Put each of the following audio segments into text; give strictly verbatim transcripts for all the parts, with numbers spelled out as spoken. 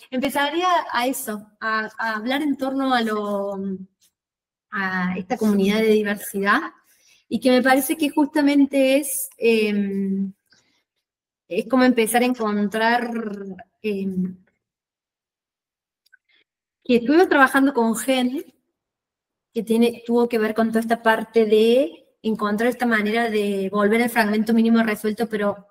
empezaría a eso, a, a hablar en torno a, lo, a esta comunidad de diversidad, y que me parece que justamente es, eh, es como empezar a encontrar, eh, que estuve trabajando con Gen, que tiene, tuvo que ver con toda esta parte de encontrar esta manera de volver el fragmento mínimo resuelto, pero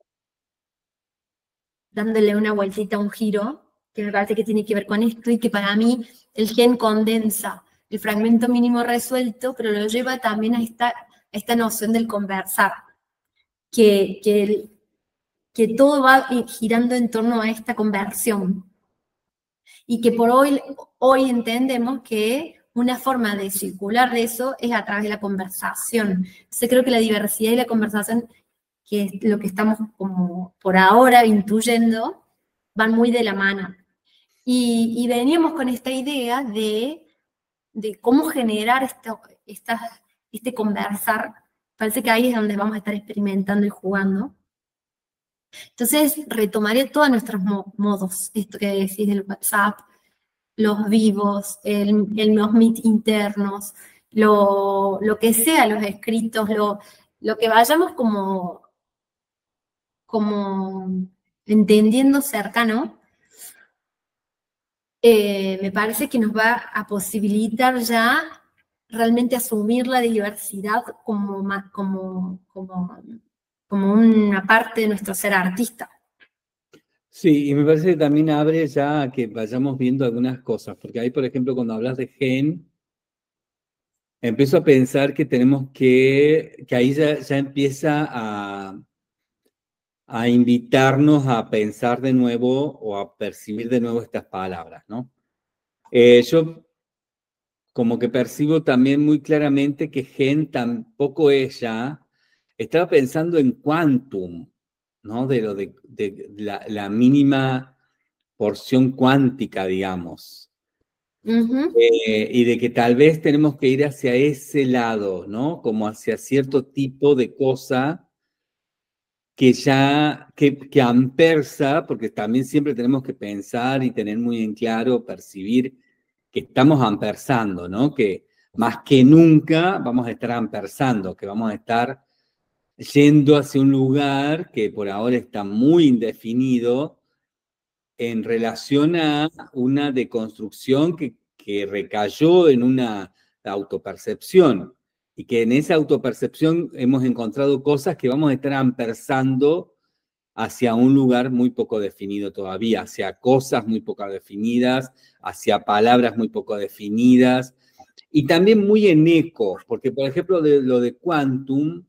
dándole una vueltita, un giro, que me parece que tiene que ver con esto, y que para mí el Gen condensa el fragmento mínimo resuelto, pero lo lleva también a esta, a esta noción del conversar, que, que, el, que todo va girando en torno a esta conversión, y que por hoy, hoy entendemos que una forma de circular de eso es a través de la conversación. Entonces creo que la diversidad y la conversación, que es lo que estamos como por ahora intuyendo, van muy de la mano. Y, y veníamos con esta idea de, de cómo generar esto, esta, este conversar. Parece que ahí es donde vamos a estar experimentando y jugando. Entonces retomaré todos nuestros mo modos, esto que decís del WhatsApp, los vivos, el, el, los meet internos, lo, lo que sea, los escritos, lo, lo que vayamos como, como entendiendo cercano, eh, me parece que nos va a posibilitar ya realmente asumir la diversidad como, como, como, como una parte de nuestro ser artista. Sí, y me parece que también abre ya a que vayamos viendo algunas cosas, porque ahí, por ejemplo, cuando hablas de Gen, empiezo a pensar que tenemos que, que ahí ya, ya empieza a, a invitarnos a pensar de nuevo o a percibir de nuevo estas palabras, ¿no? Eh, yo como que percibo también muy claramente que Gen tampoco es ya, estaba pensando en quantum, ¿no? De lo de, de la, la mínima porción cuántica, digamos. Uh-huh. Eh, y de que tal vez tenemos que ir hacia ese lado, ¿no? Como hacia cierto tipo de cosa que ya, que, que ampersa, porque también siempre tenemos que pensar y tener muy en claro, percibir que estamos ampersando, ¿no? Que más que nunca vamos a estar ampersando, que vamos a estar yendo hacia un lugar que por ahora está muy indefinido en relación a una deconstrucción que, que recayó en una autopercepción y que en esa autopercepción hemos encontrado cosas que vamos a estar ampersando hacia un lugar muy poco definido todavía, hacia cosas muy poco definidas, hacia palabras muy poco definidas, y también muy en eco, porque por ejemplo de, lo de quantum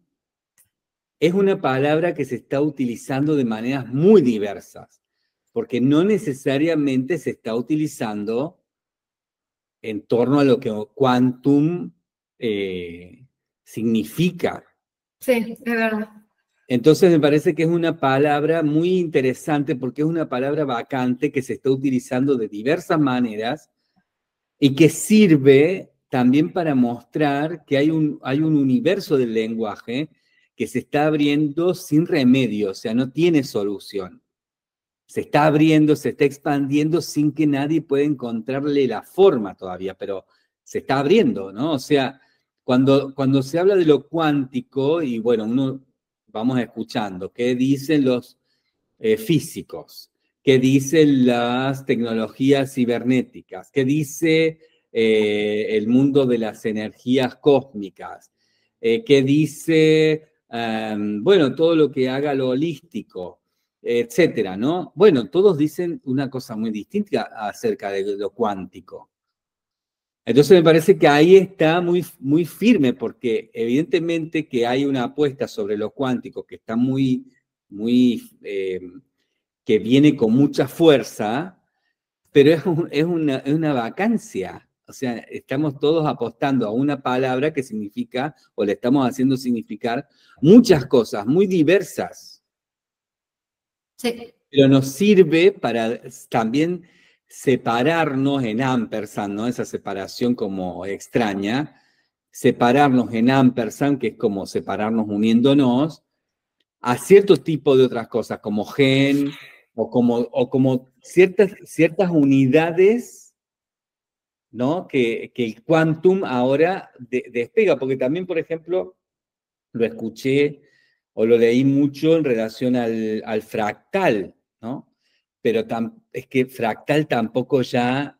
es una palabra que se está utilizando de maneras muy diversas, porque no necesariamente se está utilizando en torno a lo que quantum eh, significa. Sí, es verdad. Entonces me parece que es una palabra muy interesante porque es una palabra vacante que se está utilizando de diversas maneras y que sirve también para mostrar que hay un, hay un universo del lenguaje que se está abriendo sin remedio, o sea, no tiene solución. Se está abriendo, se está expandiendo sin que nadie pueda encontrarle la forma todavía, pero se está abriendo, ¿no? O sea, cuando, cuando se habla de lo cuántico, y bueno, uno vamos escuchando, ¿qué dicen los eh, físicos? ¿Qué dicen las tecnologías cibernéticas? ¿Qué dice eh, el mundo de las energías cósmicas? Eh, ¿Qué dice, um, bueno, todo lo que haga lo holístico, etcétera, ¿no? Bueno, todos dicen una cosa muy distinta acerca de lo cuántico. Entonces me parece que ahí está muy, muy firme, porque evidentemente que hay una apuesta sobre lo cuántico que está muy, muy, eh, que viene con mucha fuerza, pero es, un, es, una, es una vacancia. O sea, estamos todos apostando a una palabra que significa, o le estamos haciendo significar, muchas cosas muy diversas. Sí. Pero nos sirve para también separarnos en ampersand, ¿no? Esa separación como extraña, separarnos en ampersand, que es como separarnos uniéndonos, a ciertos tipos de otras cosas, como gen, o como, o como ciertas, ciertas unidades, ¿no? Que, que el quantum ahora de, despega, porque también, por ejemplo, lo escuché o lo leí mucho en relación al, al fractal, ¿no? Pero tam, es que fractal tampoco ya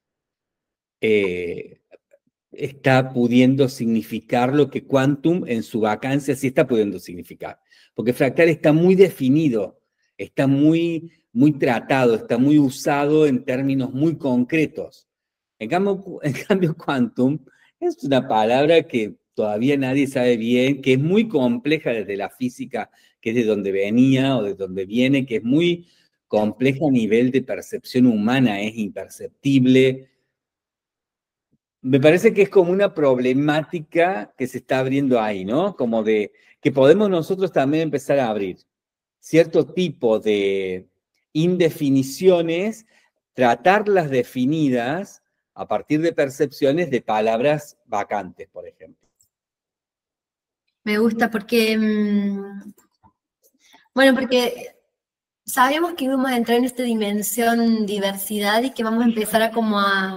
eh, está pudiendo significar lo que quantum en su vacancia sí está pudiendo significar. Porque fractal está muy definido, está muy, muy tratado, está muy usado en términos muy concretos. En cambio, en cambio, quantum es una palabra que todavía nadie sabe bien, que es muy compleja desde la física, que es de donde venía o de donde viene, que es muy compleja a nivel de percepción humana, es imperceptible. Me parece que es como una problemática que se está abriendo ahí, ¿no? Como de que podemos nosotros también empezar a abrir cierto tipo de indefiniciones, tratarlas definidas a partir de percepciones de palabras vacantes, por ejemplo. Me gusta porque, mmm, bueno, porque sabíamos que íbamos a entrar en esta dimensión diversidad y que vamos a empezar a como a...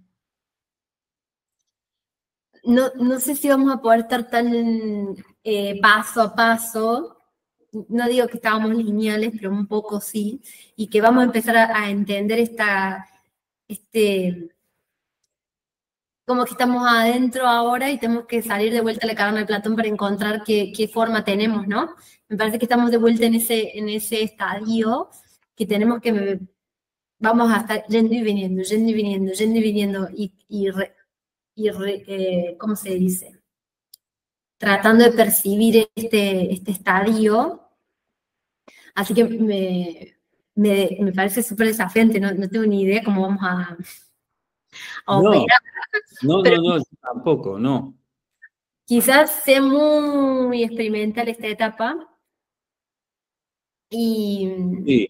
No, no sé si vamos a poder estar tan eh, paso a paso, no digo que estábamos lineales, pero un poco sí, y que vamos a empezar a, a entender esta, este, como que estamos adentro ahora y tenemos que salir de vuelta a la caverna de Platón para encontrar qué, qué forma tenemos, ¿no? Me parece que estamos de vuelta en ese, en ese estadio que tenemos que, vamos a estar yendo y viniendo, yendo y viniendo, yendo y viniendo, y, y, re, y re, eh, ¿cómo se dice? Tratando de percibir este, este estadio. Así que me, me, me parece súper desafiante, no, no tengo ni idea cómo vamos a, a No, operar. no, Pero no, no, tampoco, no. quizás sea muy experimental esta etapa y... Sí.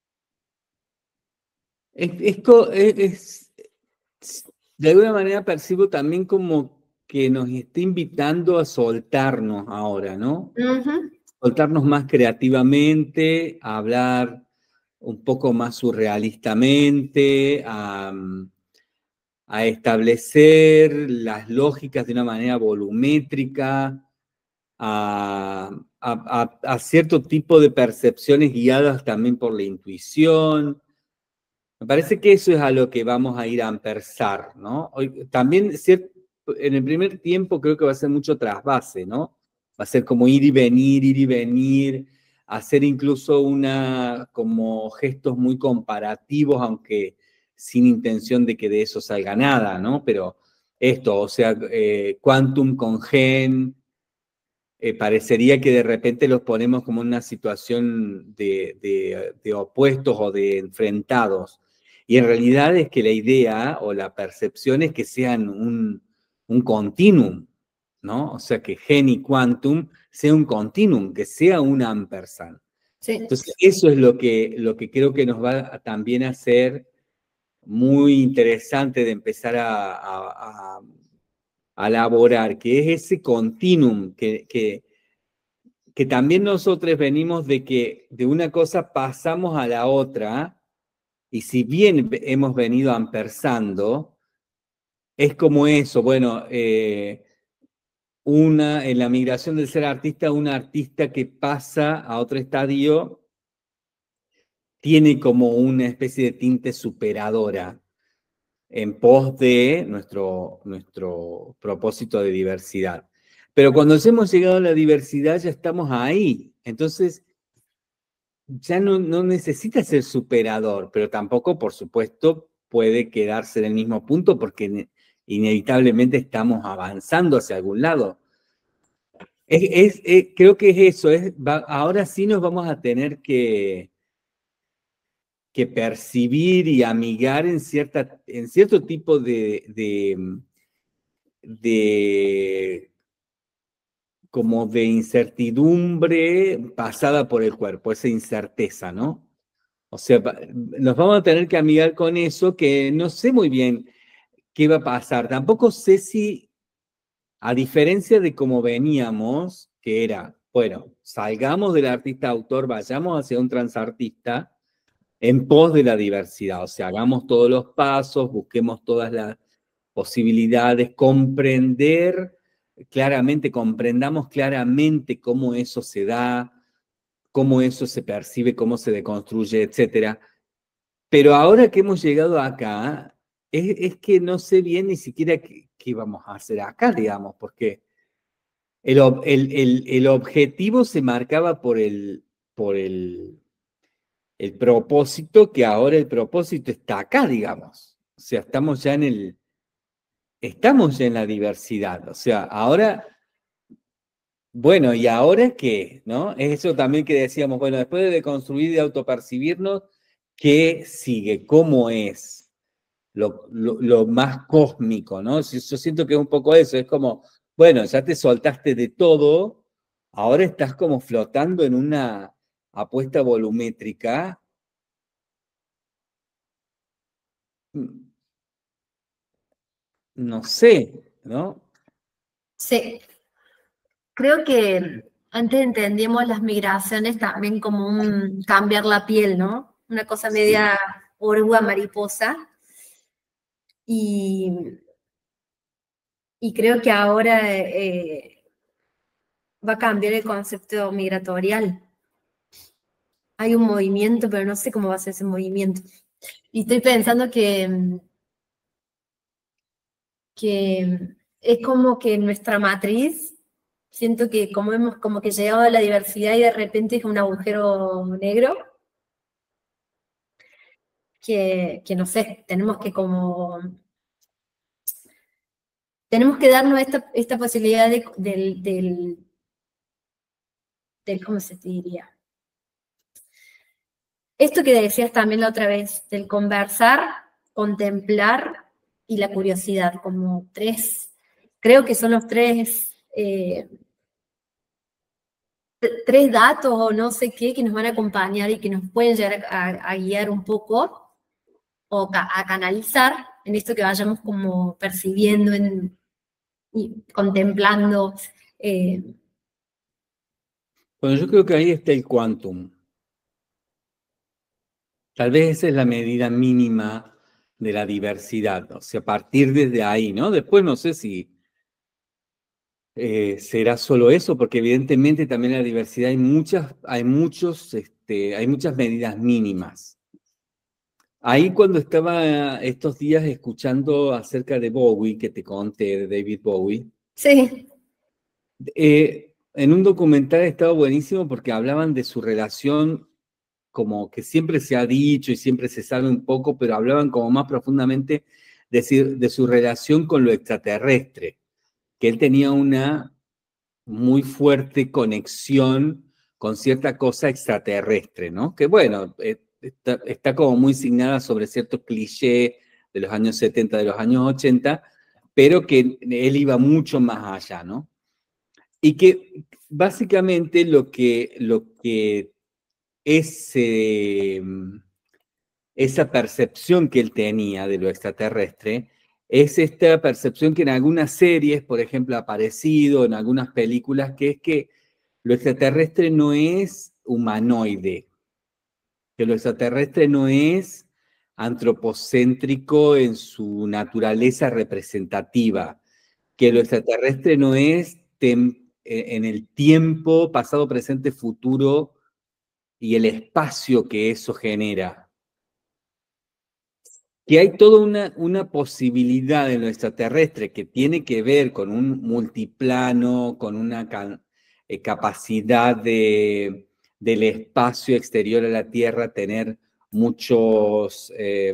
Es, es co- es- es- de alguna manera percibo también como que nos está invitando a soltarnos ahora, ¿no? Ujú. Soltarnos más creativamente, a hablar un poco más surrealistamente, a, a establecer las lógicas de una manera volumétrica, a, a- a- a cierto tipo de percepciones guiadas también por la intuición. Me parece que eso es a lo que vamos a ir a ampersar, ¿no? Hoy, también cier- en el primer tiempo creo que va a ser mucho trasvase, ¿no? Va a ser como ir y venir, ir y venir, hacer incluso una, como gestos muy comparativos, aunque sin intención de que de eso salga nada, ¿no? Pero esto, o sea, eh, quantum con gen, eh, parecería que de repente los ponemos como en una situación de, de, de opuestos o de enfrentados. Y en realidad es que la idea o la percepción es que sean un, un continuum, ¿no? O sea, que gen y quantum sea un continuum, que sea un ampersand. Sí. Entonces, eso es lo que, lo que creo que nos va a, también a ser muy interesante de empezar a, a, a, a elaborar, que es ese continuum que, que, que también nosotros venimos de que de una cosa pasamos a la otra, y si bien hemos venido ampersando, es como eso, bueno, eh, una, en la migración del ser artista, un artista que pasa a otro estadio tiene como una especie de tinte superadora en pos de nuestro, nuestro propósito de diversidad. Pero cuando hemos llegado a la diversidad ya estamos ahí. Entonces, ya no, no necesita ser superador, pero tampoco, por supuesto, puede quedarse en el mismo punto porque inevitablemente estamos avanzando hacia algún lado. Es, es, es, creo que es eso, es, va, ahora sí nos vamos a tener que, que percibir y amigar en, cierta, en cierto tipo de, de, de como de incertidumbre pasada por el cuerpo, esa incerteza, ¿no? O sea, nos vamos a tener que amigar con eso, que no sé muy bien qué va a pasar. Tampoco sé si, a diferencia de cómo veníamos, que era, bueno, salgamos del artista autor, vayamos hacia un transartista, en pos de la diversidad. O sea, hagamos todos los pasos, busquemos todas las posibilidades, comprender claramente, comprendamos claramente cómo eso se da, cómo eso se percibe, cómo se deconstruye, etcétera. Pero ahora que hemos llegado acá, es, es que no sé bien ni siquiera qué, qué vamos a hacer acá, digamos, porque el, el, el, el objetivo se marcaba por el, por el, el propósito, que ahora el propósito está acá, digamos. O sea, estamos ya en el, estamos ya en la diversidad. O sea, ahora, bueno, ¿y ahora qué? ¿No? Es eso también que decíamos, bueno, después de deconstruir y de autopercibirnos, ¿qué sigue? ¿Cómo es? Lo, lo, lo más cósmico, ¿no? Yo siento que es un poco eso, es como, bueno, ya te soltaste de todo, ahora estás como flotando en una apuesta volumétrica. No sé, ¿no? Sí, creo que antes entendíamos las migraciones también como un cambiar la piel, ¿no? Una cosa Sí. media oruga mariposa. Y, y creo que ahora eh, va a cambiar el concepto migratorial. Hay un movimiento, pero no sé cómo va a ser ese movimiento. Y estoy pensando que, que es como que nuestra matriz, siento que como hemos como que llegado a la diversidad y de repente es un agujero negro, que, que no sé, tenemos que como, tenemos que darnos esta, esta posibilidad de, del, del, del, ¿cómo se te diría? Esto que decías también la otra vez, del conversar, contemplar y la curiosidad, como tres, creo que son los tres, eh, tres datos o no sé qué que nos van a acompañar y que nos pueden llegar a, a guiar un poco o ca a canalizar en esto que vayamos como percibiendo en, y contemplando. Eh. Bueno, yo creo que ahí está el quantum. Tal vez esa es la medida mínima de la diversidad, o sea, partir desde ahí, ¿no? Después no sé si eh, será solo eso, porque evidentemente también la diversidad hay muchas, hay muchos, este, hay muchas medidas mínimas. Ahí cuando estaba estos días escuchando acerca de Bowie, que te conté, de David Bowie, Sí. eh, en un documental estaba buenísimo porque hablaban de su relación, como que siempre se ha dicho y siempre se sabe un poco, pero hablaban como más profundamente de, de su relación con lo extraterrestre, que él tenía una muy fuerte conexión con cierta cosa extraterrestre, ¿no? Que bueno, eh, está, está como muy signada sobre ciertos clichés de los años setenta, de los años ochenta, pero que él iba mucho más allá, ¿no? Y que básicamente lo que, lo que ese, esa percepción que él tenía de lo extraterrestre es esta percepción que en algunas series, por ejemplo, ha aparecido, en algunas películas, que es que lo extraterrestre no es humanoide, que lo extraterrestre no es antropocéntrico en su naturaleza representativa, que lo extraterrestre no es en el tiempo, pasado, presente, futuro y el espacio que eso genera. Que hay toda una, una posibilidad en lo extraterrestre que tiene que ver con un multiplano, con una ca eh, capacidad de, del espacio exterior a la Tierra, tener muchos, eh,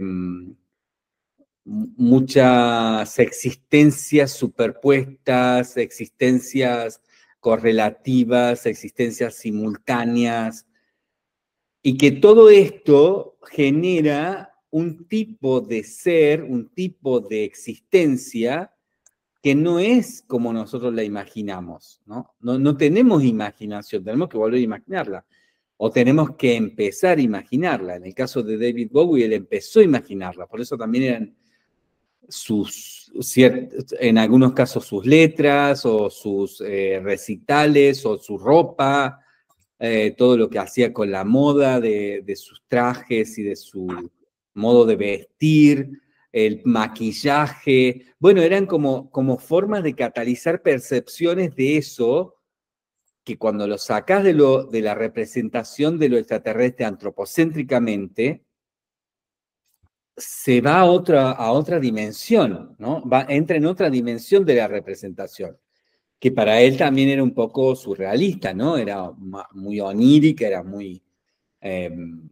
muchas existencias superpuestas, existencias correlativas, existencias simultáneas, y que todo esto genera un tipo de ser, un tipo de existencia que no es como nosotros la imaginamos, ¿no? No, no tenemos imaginación, tenemos que volver a imaginarla. O tenemos que empezar a imaginarla. En el caso de David Bowie, él empezó a imaginarla. Por eso también eran sus, en algunos casos sus letras, o sus eh, recitales, o su ropa, eh, todo lo que hacía con la moda de, de sus trajes y de su modo de vestir, el maquillaje. Bueno, eran como, como formas de catalizar percepciones de eso, que cuando lo sacás de, lo, de la representación de lo extraterrestre antropocéntricamente, se va a otra, a otra dimensión, ¿no? Va, entra en otra dimensión de la representación, que para él también era un poco surrealista, ¿no? Era muy onírica, era muy, eh,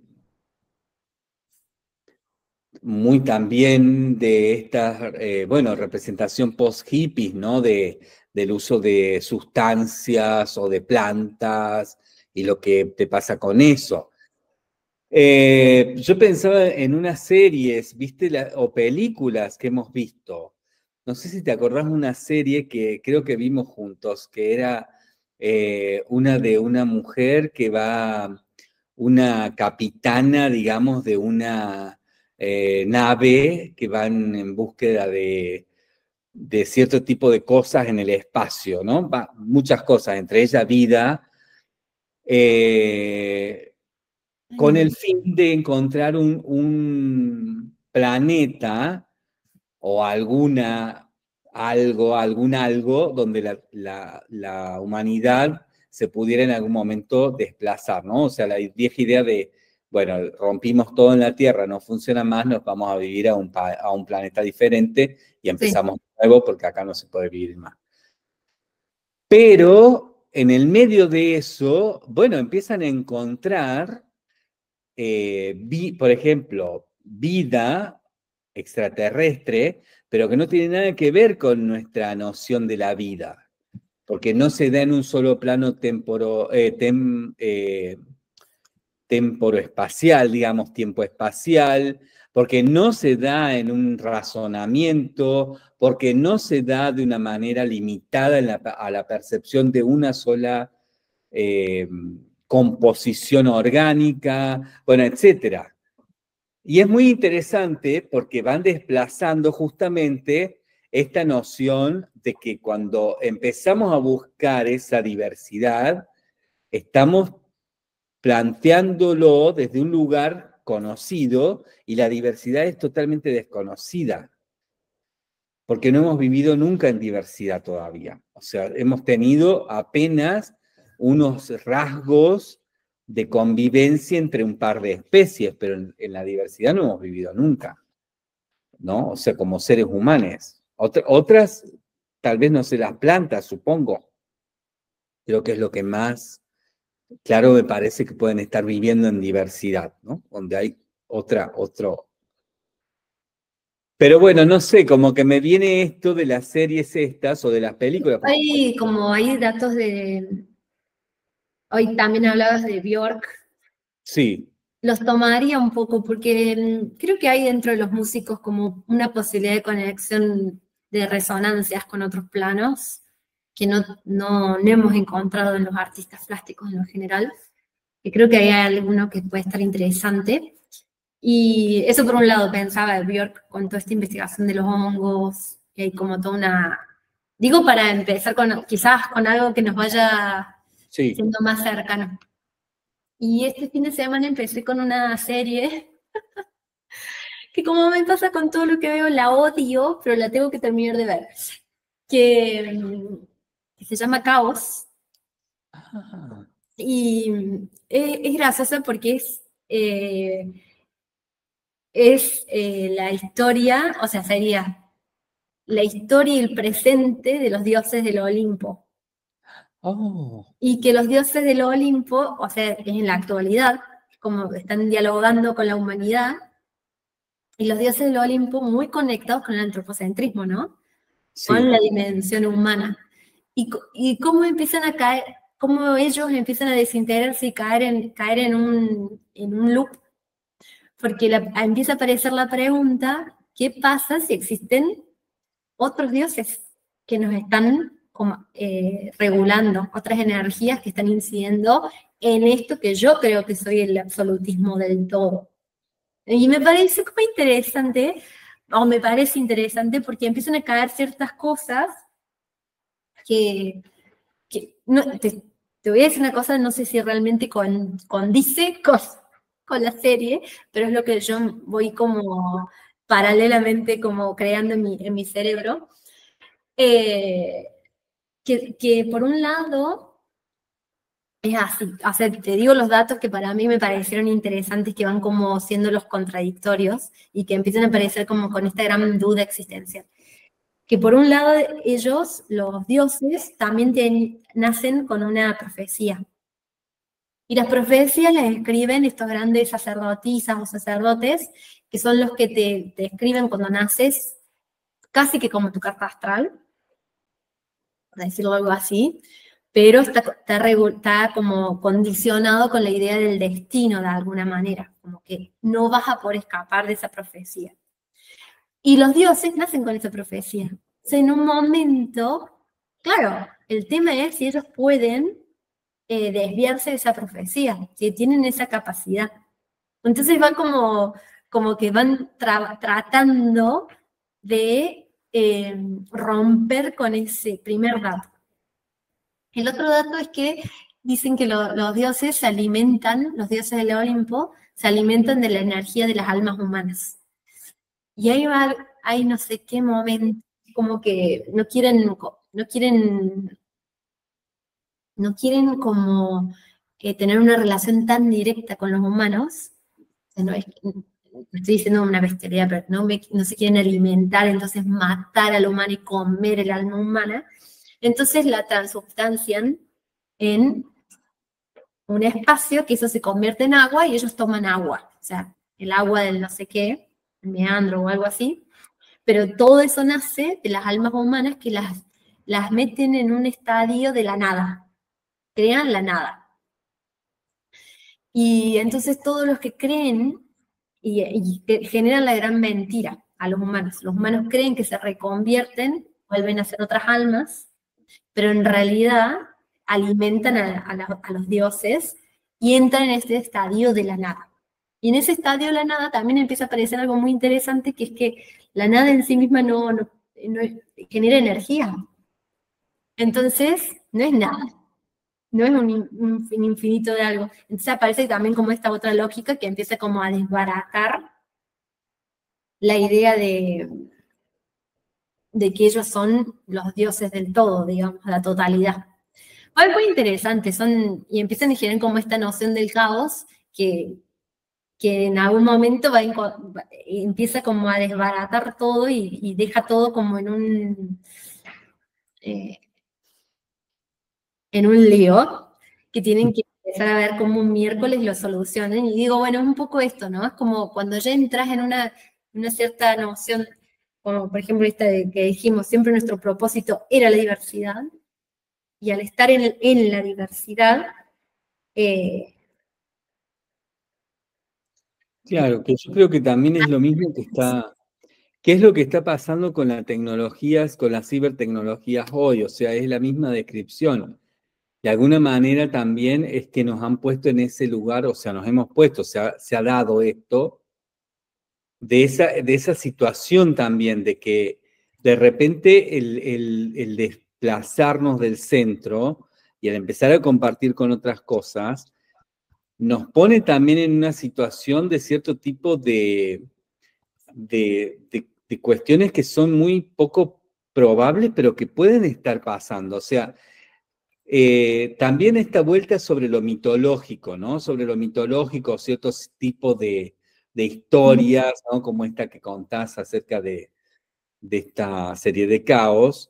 muy también de esta, eh, bueno, representación post-hippies, ¿no? De, del uso de sustancias o de plantas y lo que te pasa con eso. Eh, yo pensaba en unas series, ¿viste? La, o películas que hemos visto. No sé si te acordás de una serie que creo que vimos juntos, que era eh, una de una mujer que va, una capitana, digamos, de una eh, nave que van en búsqueda de, de cierto tipo de cosas en el espacio, ¿no? Va, muchas cosas, entre ellas vida. Eh, con el fin de encontrar un, un planeta o alguna, algo, algún algo donde la, la, la humanidad se pudiera en algún momento desplazar, ¿no? O sea, la vieja idea de, bueno, rompimos todo en la Tierra, no funciona más, nos vamos a vivir a un, a un planeta diferente y empezamos Sí. de nuevo porque acá no se puede vivir más. Pero en el medio de eso, bueno, empiezan a encontrar Eh, vi, por ejemplo, vida extraterrestre, pero que no tiene nada que ver con nuestra noción de la vida, porque no se da en un solo plano temporo, eh, tem, eh, temporoespacial, digamos, tiempo espacial, porque no se da en un razonamiento, porque no se da de una manera limitada en la, a la percepción de una sola eh, composición orgánica, bueno, etcétera. Y es muy interesante porque van desplazando justamente esta noción de que cuando empezamos a buscar esa diversidad, estamos planteándolo desde un lugar conocido y la diversidad es totalmente desconocida, porque no hemos vivido nunca en diversidad todavía. O sea, hemos tenido apenas unos rasgos de convivencia entre un par de especies, pero en, en la diversidad no hemos vivido nunca, ¿no? O sea, como seres humanos. Otra, otras, tal vez no sé, las plantas, supongo. Creo que es lo que más claro me parece que pueden estar viviendo en diversidad, ¿no? Donde hay otra, otro. Pero bueno, no sé, como que me viene esto de las series estas o de las películas. Porque... Hay como hay datos de, hoy también hablabas de Björk, Sí. los tomaría un poco porque mm, creo que hay dentro de los músicos como una posibilidad de conexión de resonancias con otros planos que no, no, no hemos encontrado en los artistas plásticos en lo general, que creo que hay alguno que puede estar interesante. Y eso por un lado pensaba de Björk con toda esta investigación de los hongos, que hay como toda una... Digo para empezar con quizás con algo que nos vaya Sí. siendo más cercano. Y este fin de semana empecé con una serie que como me pasa con todo lo que veo, la odio, pero la tengo que terminar de ver, que, que se llama Caos. Ah. Y es, es graciosa porque es, eh, es eh, la historia, o sea, sería la historia y el presente de los dioses del Olimpo. Oh. Y que los dioses del Olimpo, o sea, es en la actualidad, como están dialogando con la humanidad, y los dioses del Olimpo muy conectados con el antropocentrismo, ¿no? Sí. Con la dimensión humana. Y, y cómo empiezan a caer, cómo ellos empiezan a desintegrarse y caer en, caer en, un, en un loop, porque la, empieza a aparecer la pregunta, ¿qué pasa si existen otros dioses que nos están como, eh, regulando, otras energías que están incidiendo en esto que yo creo que soy el absolutismo del todo? Y me parece como interesante, o me parece interesante porque empiezan a caer ciertas cosas que, que no, te, te voy a decir una cosa, no sé si realmente con, condice con, con la serie, pero es lo que yo voy como paralelamente como creando en mi, en mi cerebro. Eh, que, que por un lado es así, o sea, te digo los datos que para mí me parecieron interesantes, que van como siendo los contradictorios y que empiezan a aparecer como con esta gran duda existencial. Que por un lado ellos, los dioses, también ten, nacen con una profecía. Y las profecías las escriben estos grandes sacerdotisas o sacerdotes, que son los que te, te escriben cuando naces, casi que como tu carta astral, por decirlo algo así, pero está, está, está como condicionado con la idea del destino de alguna manera, como que no vas a poder escapar de esa profecía. Y los dioses nacen con esa profecía. O sea, en un momento, claro, el tema es si ellos pueden eh, desviarse de esa profecía, si tienen esa capacidad. Entonces van como, como que van tra tratando de eh, romper con ese primer dato. El otro dato es que dicen que lo, los dioses se alimentan, los dioses del Olimpo, se alimentan de la energía de las almas humanas. Y ahí va, hay no sé qué momento, como que no quieren, no quieren, no quieren como eh, tener una relación tan directa con los humanos. No, es, no estoy diciendo una bestialidad, pero no, me, no se quieren alimentar, entonces matar al humano y comer el alma humana. Entonces la transubstancian en un espacio que eso se convierte en agua y ellos toman agua, o sea, el agua del no sé qué, el meandro o algo así, pero todo eso nace de las almas humanas que las, las meten en un estadio de la nada, crean la nada. Y entonces todos los que creen y, y generan la gran mentira a los humanos, los humanos creen que se reconvierten, vuelven a ser otras almas, pero en realidad alimentan a, a, la, a los dioses y entran en este estadio de la nada. Y en ese estadio de la nada también empieza a aparecer algo muy interesante, que es que la nada en sí misma no, no, no es, genera energía. Entonces, no es nada. No es un, un infinito de algo. Entonces aparece también como esta otra lógica que empieza como a desbaratar la idea de, de que ellos son los dioses del todo, digamos, la totalidad. Es muy interesante, son, y empiezan a generar como esta noción del caos que, que en algún momento va a, empieza como a desbaratar todo y, y deja todo como en un eh, en un lío, que tienen que empezar a ver cómo un miércoles lo solucionen. Y digo, bueno, es un poco esto, ¿no? Es como cuando ya entras en una, una cierta noción, como por ejemplo esta de que dijimos, siempre nuestro propósito era la diversidad, y al estar en, en la diversidad, eh, claro, que yo creo que también es lo mismo que está, ¿qué es lo que está pasando con las tecnologías, con las cibertecnologías hoy? O sea, es la misma descripción. De alguna manera también es que nos han puesto en ese lugar, o sea, nos hemos puesto, se ha, se ha dado esto, de esa, de esa situación también, de que de repente el, el, el desplazarnos del centro y el empezar a compartir con otras cosas, nos pone también en una situación de cierto tipo de, de, de, de cuestiones que son muy poco probables, pero que pueden estar pasando. O sea, eh, también esta vuelta sobre lo mitológico, ¿no? Sobre lo mitológico, ciertos tipos de, de historias, ¿no? Como esta que contás acerca de, de esta serie de caos,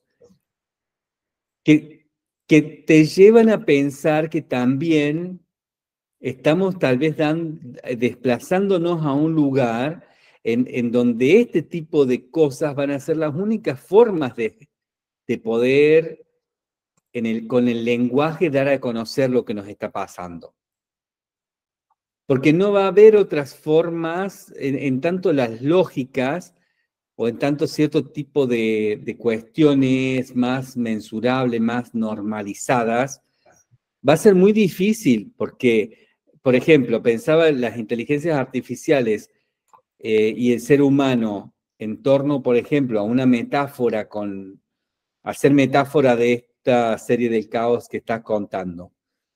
que, que te llevan a pensar que también estamos tal vez dan, desplazándonos a un lugar en, en donde este tipo de cosas van a ser las únicas formas de, de poder en el, con el lenguaje dar a conocer lo que nos está pasando. Porque no va a haber otras formas, en, en tanto las lógicas o en tanto cierto tipo de, de cuestiones más mensurables, más normalizadas, va a ser muy difícil porque, por ejemplo, pensaba en las inteligencias artificiales eh, y el ser humano en torno, por ejemplo, a una metáfora con, hacer metáfora de esta serie del caos que estás contando.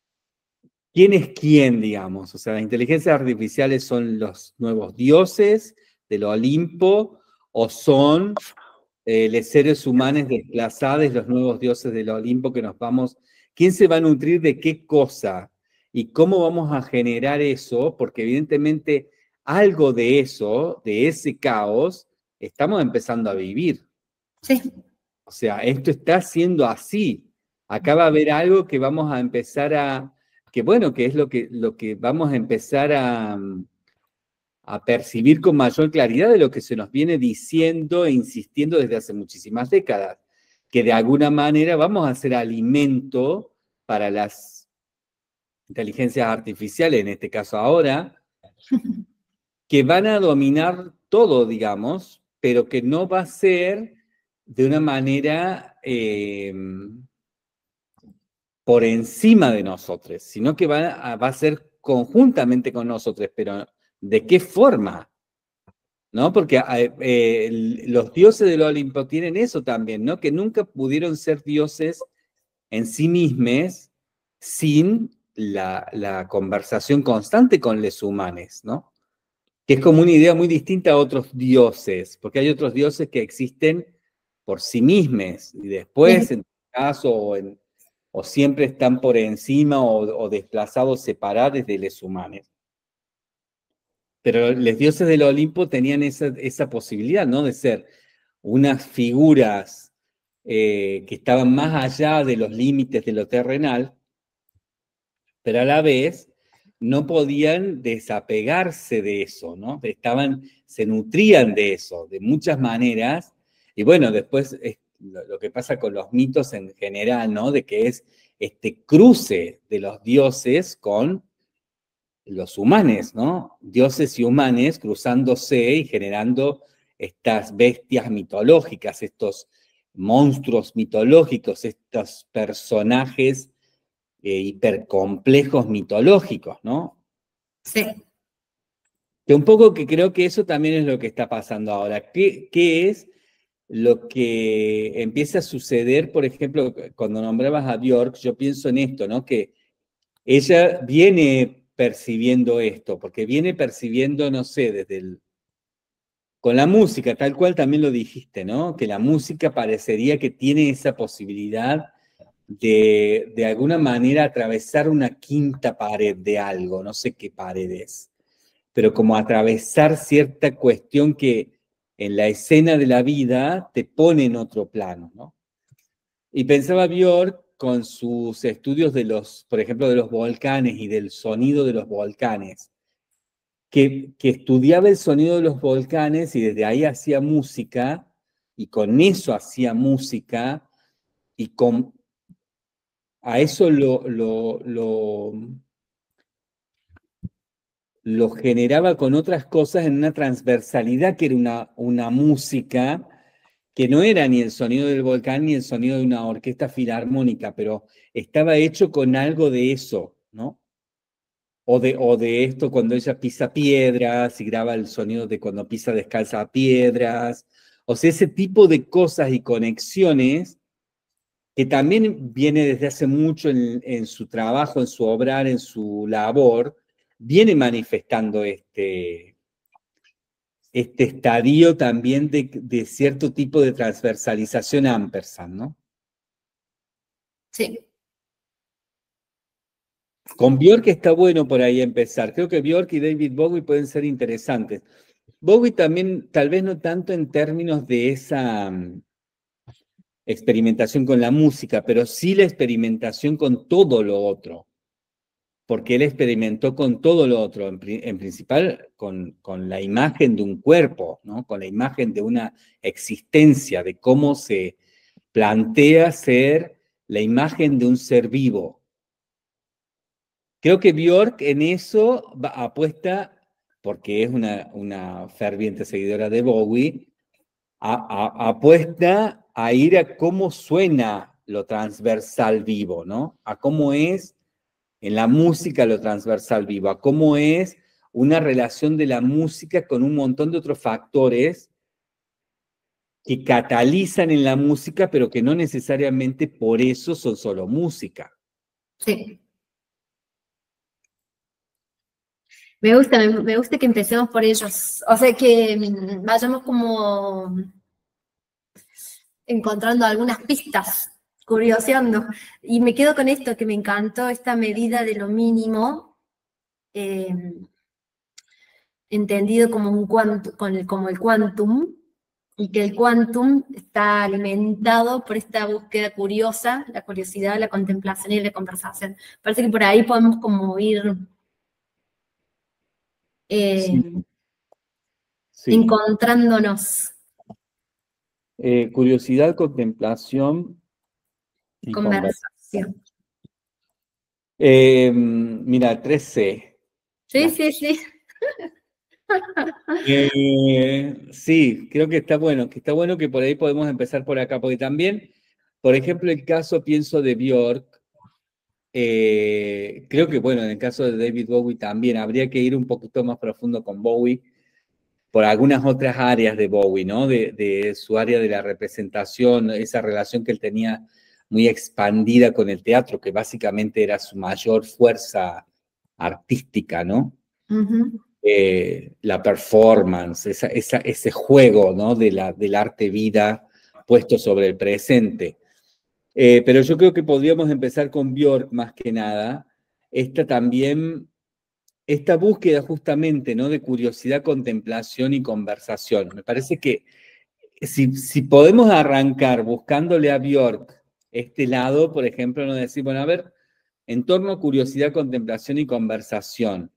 ¿quién es quién, digamos? O sea, las inteligencias artificiales son los nuevos dioses del Olimpo o son eh, los seres humanos desplazados, los nuevos dioses del Olimpo que nos vamos... ¿Quién se va a nutrir de qué cosa? ¿Y cómo vamos a generar eso? Porque evidentemente algo de eso, de ese caos, estamos empezando a vivir. Sí. O sea, esto está siendo así. Acá va a haber algo que vamos a empezar a... Que bueno, que es lo que, lo que vamos a empezar a, a percibir con mayor claridad de lo que se nos viene diciendo e insistiendo desde hace muchísimas décadas. Que de alguna manera vamos a ser alimento para las inteligencias artificiales, en este caso ahora, que van a dominar todo, digamos, pero que no va a ser de una manera eh, por encima de nosotros, sino que va a, va a ser conjuntamente con nosotros, pero ¿de qué forma? ¿No? Porque eh, eh, los dioses del Olimpo tienen eso también, ¿no? Que nunca pudieron ser dioses en sí mismos sin la, la conversación constante con los humanos, ¿no? Que es como una idea muy distinta a otros dioses, porque hay otros dioses que existen por sí mismos, y después, en tu caso, o, en, o siempre están por encima o, o desplazados, separados de los humanos. Pero los dioses del Olimpo tenían esa, esa posibilidad, ¿no? De ser unas figuras eh, que estaban más allá de los límites de lo terrenal, pero a la vez no podían desapegarse de eso, ¿no? Estaban, se nutrían de eso, de muchas maneras, y bueno, después es lo, lo que pasa con los mitos en general, ¿no? De que es este cruce de los dioses con los humanos, ¿no? Dioses y humanos cruzándose y generando estas bestias mitológicas, estos monstruos mitológicos, estos personajes eh, hipercomplejos mitológicos, ¿no? Sí. Que un poco que creo que eso también es lo que está pasando ahora. ¿Qué, qué es lo que empieza a suceder, por ejemplo, cuando nombrabas a Björk, yo pienso en esto, ¿no? Que ella viene percibiendo esto, porque viene percibiendo, no sé, desde el... Con la música, tal cual también lo dijiste, ¿no? Que la música parecería que tiene esa posibilidad de, de alguna manera atravesar una quinta pared de algo, no sé qué pared es, pero como atravesar cierta cuestión que en la escena de la vida te pone en otro plano, ¿no? Y pensaba Björk con sus estudios de los, por ejemplo, de los volcanes y del sonido de los volcanes, que, que estudiaba el sonido de los volcanes y desde ahí hacía música, y con eso hacía música, y con, a eso lo, lo, lo, lo generaba con otras cosas en una transversalidad que era una, una música que no era ni el sonido del volcán ni el sonido de una orquesta filarmónica, pero estaba hecho con algo de eso, ¿no? O de, o de esto cuando ella pisa piedras y graba el sonido de cuando pisa descalza a piedras. O sea, ese tipo de cosas y conexiones que también viene desde hace mucho en, en su trabajo, en su obrar, en su labor, viene manifestando este, este estadio también de, de cierto tipo de transversalización ampersand, ¿no? Sí. Con Björk está bueno por ahí empezar. Creo que Björk y David Bowie pueden ser interesantes. Bowie también, tal vez no tanto en términos de esa um, experimentación con la música, pero sí la experimentación con todo lo otro. Porque él experimentó con todo lo otro, en, en principal con, con la imagen de un cuerpo, ¿no? Con la imagen de una existencia, de cómo se plantea ser la imagen de un ser vivo. Creo que Björk en eso va, apuesta, porque es una, una ferviente seguidora de Bowie, a, a, apuesta a ir a cómo suena lo transversal vivo, ¿no? A cómo es en la música lo transversal vivo, a cómo es una relación de la música con un montón de otros factores que catalizan en la música, pero que no necesariamente por eso son solo música. Sí. Me gusta, me, me gusta que empecemos por ellos. O sea, que mm, vayamos como encontrando algunas pistas, curioseando. Y me quedo con esto, que me encantó, esta medida de lo mínimo, eh, entendido como, un quantum, con el, como el quantum, y que el quantum está alimentado por esta búsqueda curiosa, la curiosidad, la contemplación y la conversación. Parece que por ahí podemos como ir eh, Sí, sí. encontrándonos. Eh, curiosidad, contemplación y conversación. Conversación. Eh, mira, tres C. Sí, La- sí, sí. Eh, sí, creo que está bueno, que está bueno que por ahí podemos empezar por acá, porque también, por ejemplo, el caso, pienso, de Björk, eh, creo que, bueno, en el caso de David Bowie también, habría que ir un poquito más profundo con Bowie, por algunas otras áreas de Bowie, ¿no? De, de su área de la representación, esa relación que él tenía muy expandida con el teatro, que básicamente era su mayor fuerza artística, ¿no? Uh-huh. Eh, la performance, esa, esa, ese juego, ¿no? De la, del arte vida puesto sobre el presente. Eh, pero yo creo que podríamos empezar con Björk más que nada. Esta también, esta búsqueda justamente, ¿no? De curiosidad, contemplación y conversación. Me parece que si, si podemos arrancar buscándole a Björk este lado, por ejemplo, no decir, bueno, a ver, en torno a curiosidad, contemplación y conversación,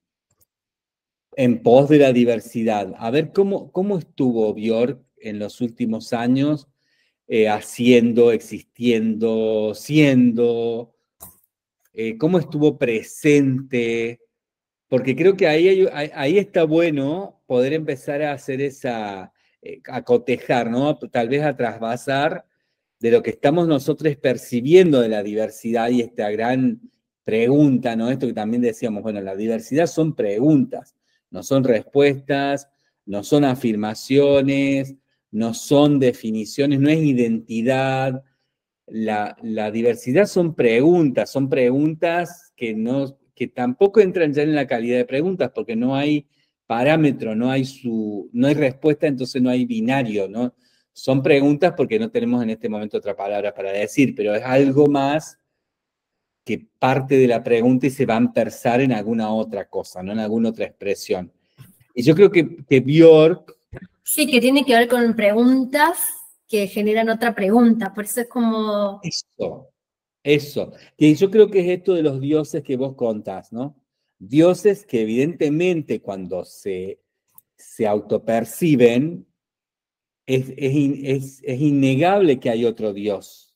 en pos de la diversidad. A ver cómo, cómo estuvo Björk en los últimos años, eh, haciendo, existiendo, siendo, eh, cómo estuvo presente, porque creo que ahí, hay- ahí, ahí está bueno poder empezar a hacer esa, eh, a cotejar, ¿no? Tal vez a trasvasar de lo que estamos nosotros percibiendo de la diversidad y esta gran pregunta, ¿no? Esto que también decíamos, bueno, la diversidad son preguntas, no son respuestas, no son afirmaciones, no son definiciones, no es identidad. La, la diversidad son preguntas, son preguntas que, no, que tampoco entran ya en la calidad de preguntas, porque no hay parámetro, no hay, su, no hay respuesta, entonces no hay binario, ¿no? Son preguntas porque no tenemos en este momento otra palabra para decir, pero es algo más que parte de la pregunta y se va a empersar en alguna otra cosa, ¿no? En alguna otra expresión. Y yo creo que, que Björk... Sí, que tiene que ver con preguntas que generan otra pregunta, por eso es como... Eso, eso. Que yo creo que es esto de los dioses que vos contás, ¿no? Dioses que evidentemente cuando se, se autoperciben, es, es, in- es, es innegable que hay otro Dios,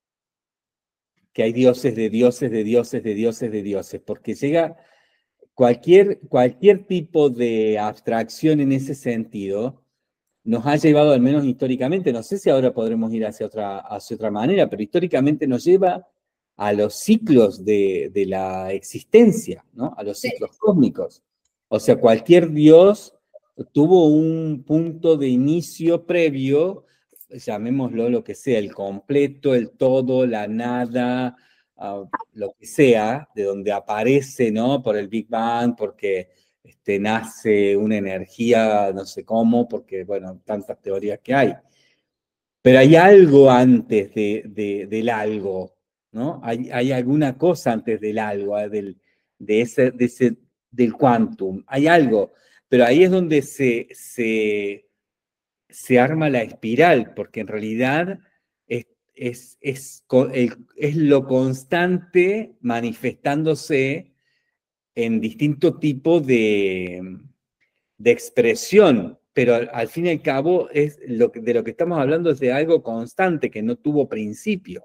que hay dioses de dioses, de dioses, de dioses, de dioses, porque llega cualquier, cualquier tipo de abstracción en ese sentido, nos ha llevado, al menos históricamente, no sé si ahora podremos ir hacia otra, hacia otra manera, pero históricamente nos lleva a los ciclos de, de la existencia, ¿no? A los Sí. ciclos cósmicos. O sea, cualquier dios tuvo un punto de inicio previo, llamémoslo lo que sea, el completo, el todo, la nada, uh, lo que sea, de donde aparece, ¿no? Por el Big Bang, porque este, nace una energía, no sé cómo, porque, bueno, tantas teorías que hay. Pero hay algo antes de, de, del algo, ¿no? Hay, hay alguna cosa antes del algo, ¿eh? del, de ese, de ese, del quantum. Hay algo, pero ahí es donde se, se, se arma la espiral, porque en realidad es, es, es, es, es lo constante manifestándose en distinto tipo de, de expresión, pero al, al fin y al cabo es lo que, de lo que estamos hablando es de algo constante que no tuvo principio,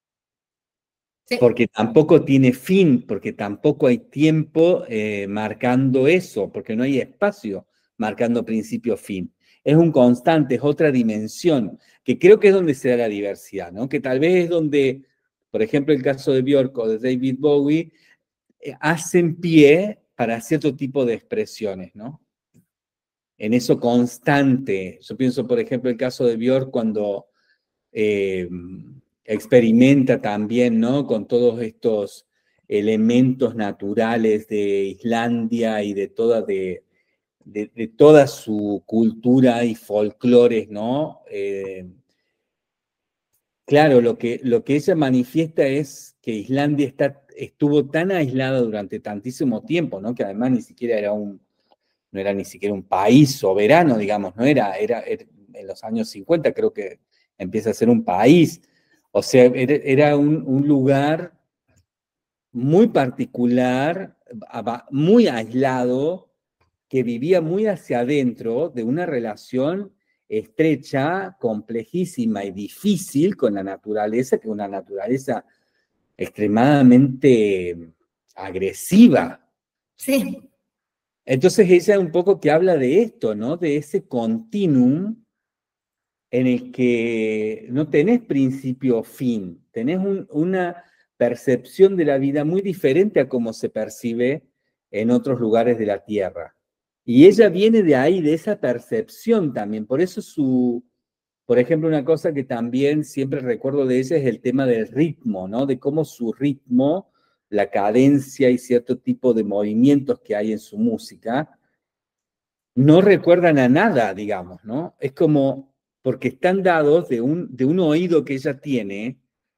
Sí. porque tampoco tiene fin, porque tampoco hay tiempo eh, marcando eso, porque no hay espacio marcando principio-fin. Es un constante, es otra dimensión, que creo que es donde se da la diversidad, ¿no? Que tal vez es donde, por ejemplo, el caso de Björk o de David Bowie, eh, hacen pie para cierto tipo de expresiones, ¿no? En eso constante. Yo pienso, por ejemplo, el caso de Björk cuando eh, experimenta también, ¿no? Con todos estos elementos naturales de Islandia y de toda, de, de, de toda su cultura y folclores, ¿no? Eh, claro, lo que, lo que ella manifiesta es que Islandia está, estuvo tan aislada durante tantísimo tiempo, ¿no? Que además ni siquiera era un, no era ni siquiera un país soberano, digamos, no era, era, era en los años cincuenta creo que empieza a ser un país. O sea, era, era un, un lugar muy particular, muy aislado, que vivía muy hacia adentro de una relación estrecha, complejísima y difícil con la naturaleza, que es una naturaleza extremadamente agresiva. Sí. Entonces ella un poco que habla de esto, ¿no? De ese continuum en el que no tenés principio o fin, tenés un, una percepción de la vida muy diferente a cómo se percibe en otros lugares de la Tierra. Y ella viene de ahí, de esa percepción también. Por eso su, por ejemplo, una cosa que también siempre recuerdo de ella es el tema del ritmo, ¿no? De cómo su ritmo, la cadencia y cierto tipo de movimientos que hay en su música, no recuerdan a nada, digamos, ¿no? Es como, porque están dados de un, de un oído que ella tiene,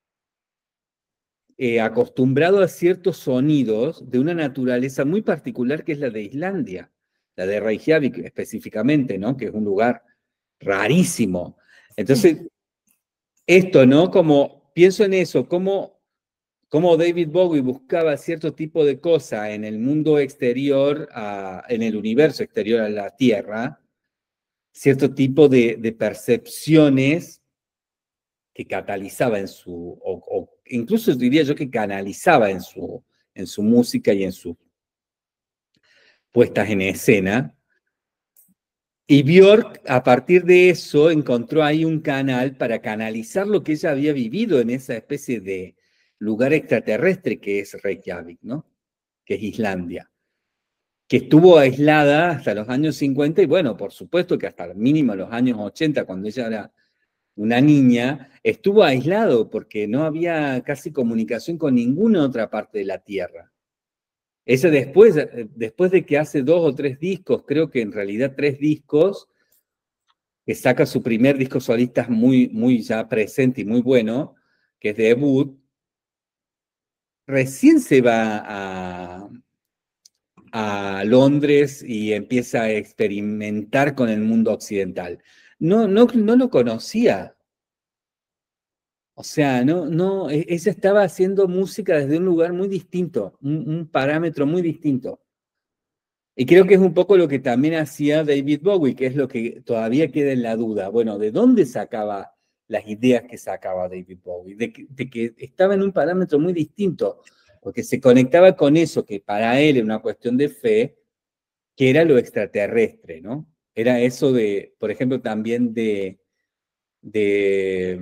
eh, acostumbrado a ciertos sonidos de una naturaleza muy particular que es la de Islandia, la de Reykjavik específicamente, ¿no? Que es un lugar rarísimo. Entonces, esto, ¿no? Como, pienso en eso, como, como David Bowie buscaba cierto tipo de cosa en el mundo exterior, a, en el universo exterior a la Tierra, cierto tipo de, de percepciones que catalizaba en su, o, o, incluso diría yo que canalizaba en su, en su música y en sus puestas en escena. Y Björk, a partir de eso, encontró ahí un canal para canalizar lo que ella había vivido en esa especie de lugar extraterrestre que es Reykjavik, ¿no? Que es Islandia, que estuvo aislada hasta los años cincuenta y bueno, por supuesto que hasta mínimo los años ochenta, cuando ella era una niña, estuvo aislado porque no había casi comunicación con ninguna otra parte de la Tierra. Ella después, después de que hace dos o tres discos, creo que en realidad tres discos, que saca su primer disco solista muy, muy ya presente y muy bueno, que es Debut, recién se va a, a Londres y empieza a experimentar con el mundo occidental. No, no, no lo conocía. O sea, no, no, e- ella estaba haciendo música desde un lugar muy distinto, un, un parámetro muy distinto. Y creo que es un poco lo que también hacía David Bowie, que es lo que todavía queda en la duda. Bueno, ¿de dónde sacaba las ideas que sacaba David Bowie? De que, de que estaba en un parámetro muy distinto, porque se conectaba con eso que para él era una cuestión de fe, que era lo extraterrestre, ¿no? Era eso de, por ejemplo, también de, de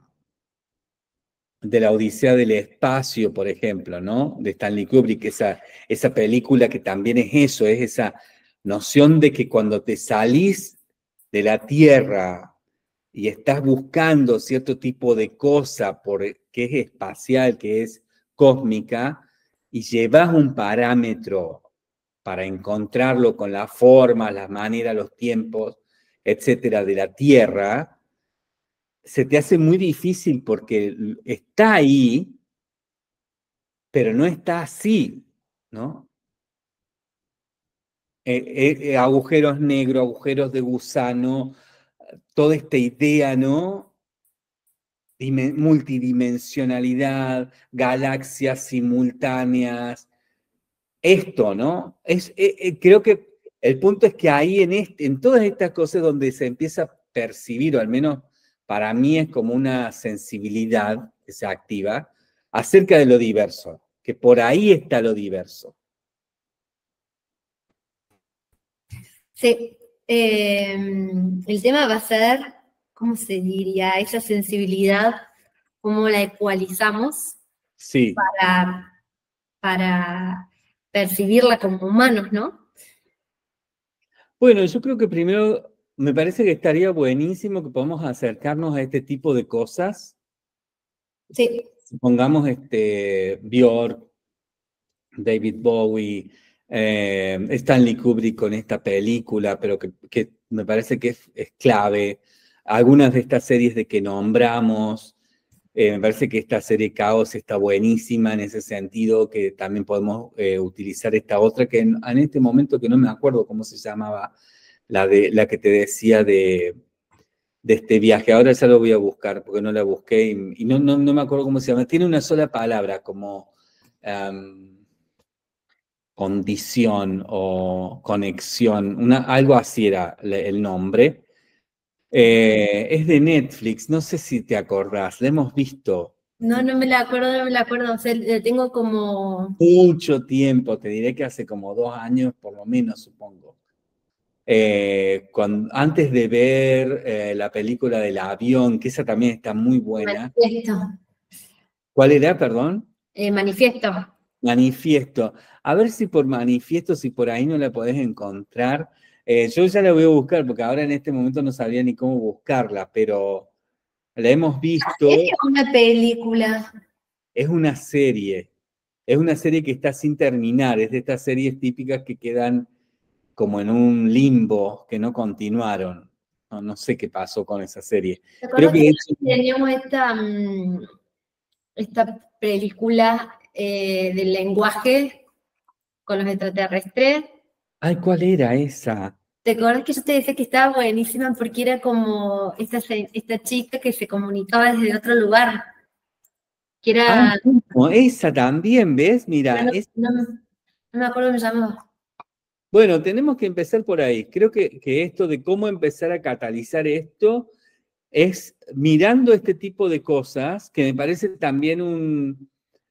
de la Odisea del Espacio, por ejemplo, ¿no? De Stanley Kubrick, esa, esa película que también es eso, es esa noción de que cuando te salís de la Tierra y estás buscando cierto tipo de cosa por, que es espacial, que es cósmica, y llevas un parámetro para encontrarlo con la forma, las maneras, los tiempos, etcétera, de la Tierra, se te hace muy difícil porque está ahí, pero no está así, ¿no? Eh, eh, eh, agujeros negros, agujeros de gusano, toda esta idea, ¿no? Dime- multidimensionalidad, galaxias simultáneas, esto, ¿no? Es, eh, eh, creo que el punto es que ahí en, este, en todas estas cosas donde se empieza a percibir, o al menos para mí es como una sensibilidad que se activa acerca de lo diverso, que por ahí está lo diverso. Sí. Eh, el tema va a ser, ¿cómo se diría? Esa sensibilidad, cómo la ecualizamos Sí. para, para percibirla como humanos, ¿no? Bueno, yo creo que primero me parece que estaría buenísimo que podamos acercarnos a este tipo de cosas. Sí. Supongamos este Björk, David Bowie, eh, Stanley Kubrick con esta película, pero que, que me parece que es, es clave. Algunas de estas series de que nombramos, eh, me parece que esta serie Caos está buenísima en ese sentido, que también podemos eh, utilizar esta otra, que en, en este momento que no me acuerdo cómo se llamaba, la, de, la que te decía de, de este viaje. Ahora ya lo voy a buscar, porque no la busqué y, y no, no, no me acuerdo cómo se llama. Tiene una sola palabra, como um, condición o conexión, una, algo así era el nombre. Eh, es de Netflix, no sé si te acordás, la hemos visto. No, no me la acuerdo, no me la acuerdo. O sea, le tengo como... Mucho tiempo, te diré que hace como dos años, por lo menos, supongo. Eh, cuando, antes de ver eh, la película del avión, que esa también está muy buena. Manifiesto. ¿Cuál era, perdón? Eh, manifiesto. Manifiesto. A ver si por manifiesto, si por ahí no la podés encontrar. Eh, yo ya la voy a buscar, porque ahora en este momento no sabía ni cómo buscarla, pero la hemos visto. Es una película. Es una serie. Es una serie que está sin terminar. Es de estas series típicas que quedan como en un limbo, que no continuaron. No, no sé qué pasó con esa serie. ¿Te Creo acuerdas que que es... teníamos esta, um, esta película eh, del lenguaje con los extraterrestres? Ay, ¿cuál era esa? ¿Te acuerdas que yo te decía que estaba buenísima porque era como esta, esta chica que se comunicaba desde otro lugar? Que Ah, era... no, esa también, ¿ves? Mira, No, es... no, no me acuerdo cómo se llamaba. Bueno, tenemos que empezar por ahí. Creo que, que esto de cómo empezar a catalizar esto es mirando este tipo de cosas, que me parece también un,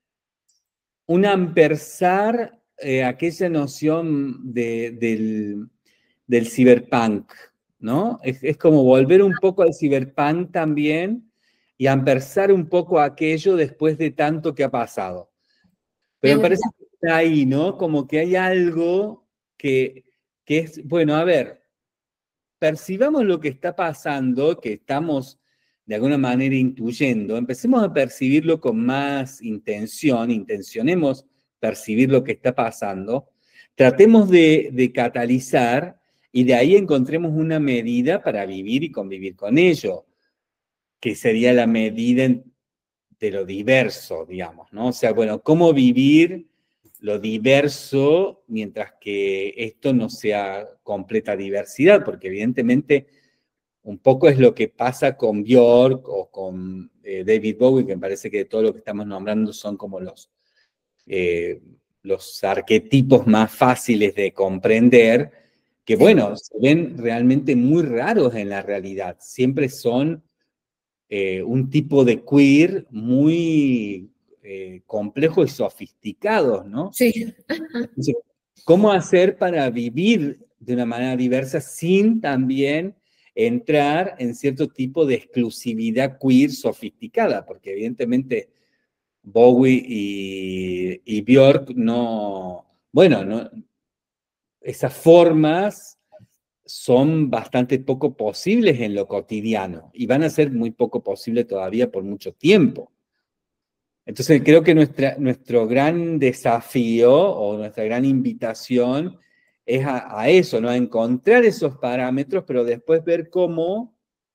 un ampersar eh, aquella noción de, del, del cyberpunk, ¿no? Es, es como volver un poco al cyberpunk también y ampersar un poco aquello después de tanto que ha pasado. Me Pero me gusta. parece que está ahí, ¿no? Como que hay algo que, que es, bueno, a ver, percibamos lo que está pasando, que estamos de alguna manera intuyendo, empecemos a percibirlo con más intención, intencionemos percibir lo que está pasando, tratemos de, de catalizar y de ahí encontremos una medida para vivir y convivir con ello, que sería la medida de lo diverso, digamos, ¿no? O sea, bueno, cómo vivir lo diverso mientras que esto no sea completa diversidad, porque evidentemente un poco es lo que pasa con Björk o con eh, David Bowie, que me parece que de todo lo que estamos nombrando son como los, eh, los arquetipos más fáciles de comprender, que bueno, se ven realmente muy raros en la realidad, siempre son eh, un tipo de queer muy eh, complejo y sofisticados, ¿no? Sí. Entonces, ¿cómo hacer para vivir de una manera diversa sin también entrar en cierto tipo de exclusividad queer sofisticada? Porque evidentemente Bowie y, y Björk no, bueno, no, esas formas son bastante poco posibles en lo cotidiano y van a ser muy poco posibles todavía por mucho tiempo. Entonces creo que nuestra, nuestro gran desafío o nuestra gran invitación es a, a eso, ¿no? A encontrar esos parámetros, pero después ver cómo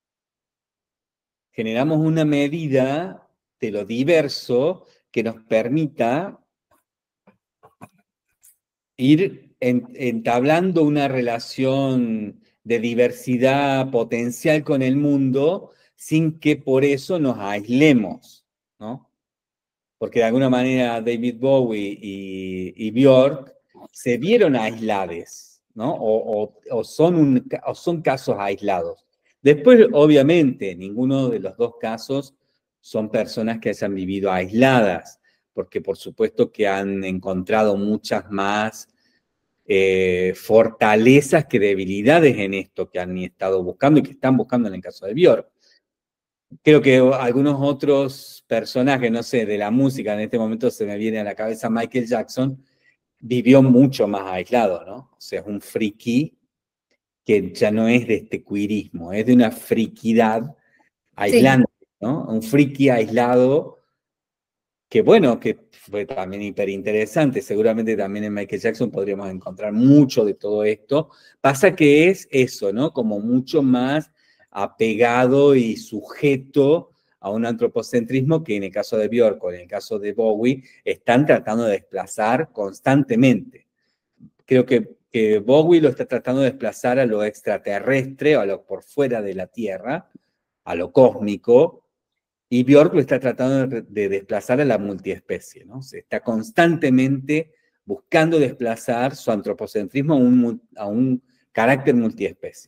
generamos una medida de lo diverso que nos permita ir en, entablando una relación de diversidad potencial con el mundo sin que por eso nos aislemos, ¿no? Porque de alguna manera David Bowie y, y Björk se vieron aislados, ¿no? O, o, o, son un, o son casos aislados. Después, obviamente, ninguno de los dos casos son personas que hayan vivido aisladas, porque por supuesto que han encontrado muchas más eh, fortalezas que debilidades en esto que han estado buscando y que están buscando en el caso de Björk. Creo que algunos otros personajes, no sé, de la música, en este momento se me viene a la cabeza Michael Jackson, vivió mucho más aislado, ¿no? O sea, es un friki que ya no es de este queerismo, es de una friquidad Sí. aislante, ¿no? Un friki aislado que bueno, que fue también hiperinteresante. Seguramente también en Michael Jackson podríamos encontrar mucho de todo esto. Pasa que es eso, ¿no? Como mucho más apegado y sujeto a un antropocentrismo que en el caso de Björk o en el caso de Bowie están tratando de desplazar constantemente. Creo que, que Bowie lo está tratando de desplazar a lo extraterrestre, a lo por fuera de la Tierra, a lo cósmico, y Björk lo está tratando de, de desplazar a la multiespecie, ¿no? Se está constantemente buscando desplazar su antropocentrismo a un, a un carácter multiespecie.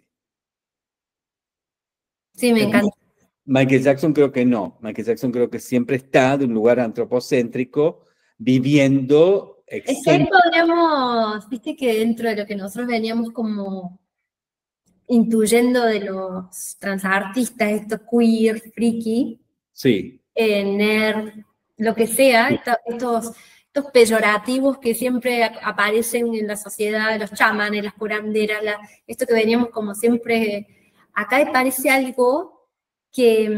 Sí, me encanta. Michael Jackson creo que no. Michael Jackson creo que siempre está de un lugar antropocéntrico, viviendo... Es que ahí podríamos, viste que dentro de lo que nosotros veníamos como intuyendo de los transartistas, estos queer, friki, sí. eh, nerd, lo que sea, Sí. estos, estos peyorativos que siempre aparecen en la sociedad, los chamanes, las curanderas, la, esto que veníamos como siempre, acá me parece algo que,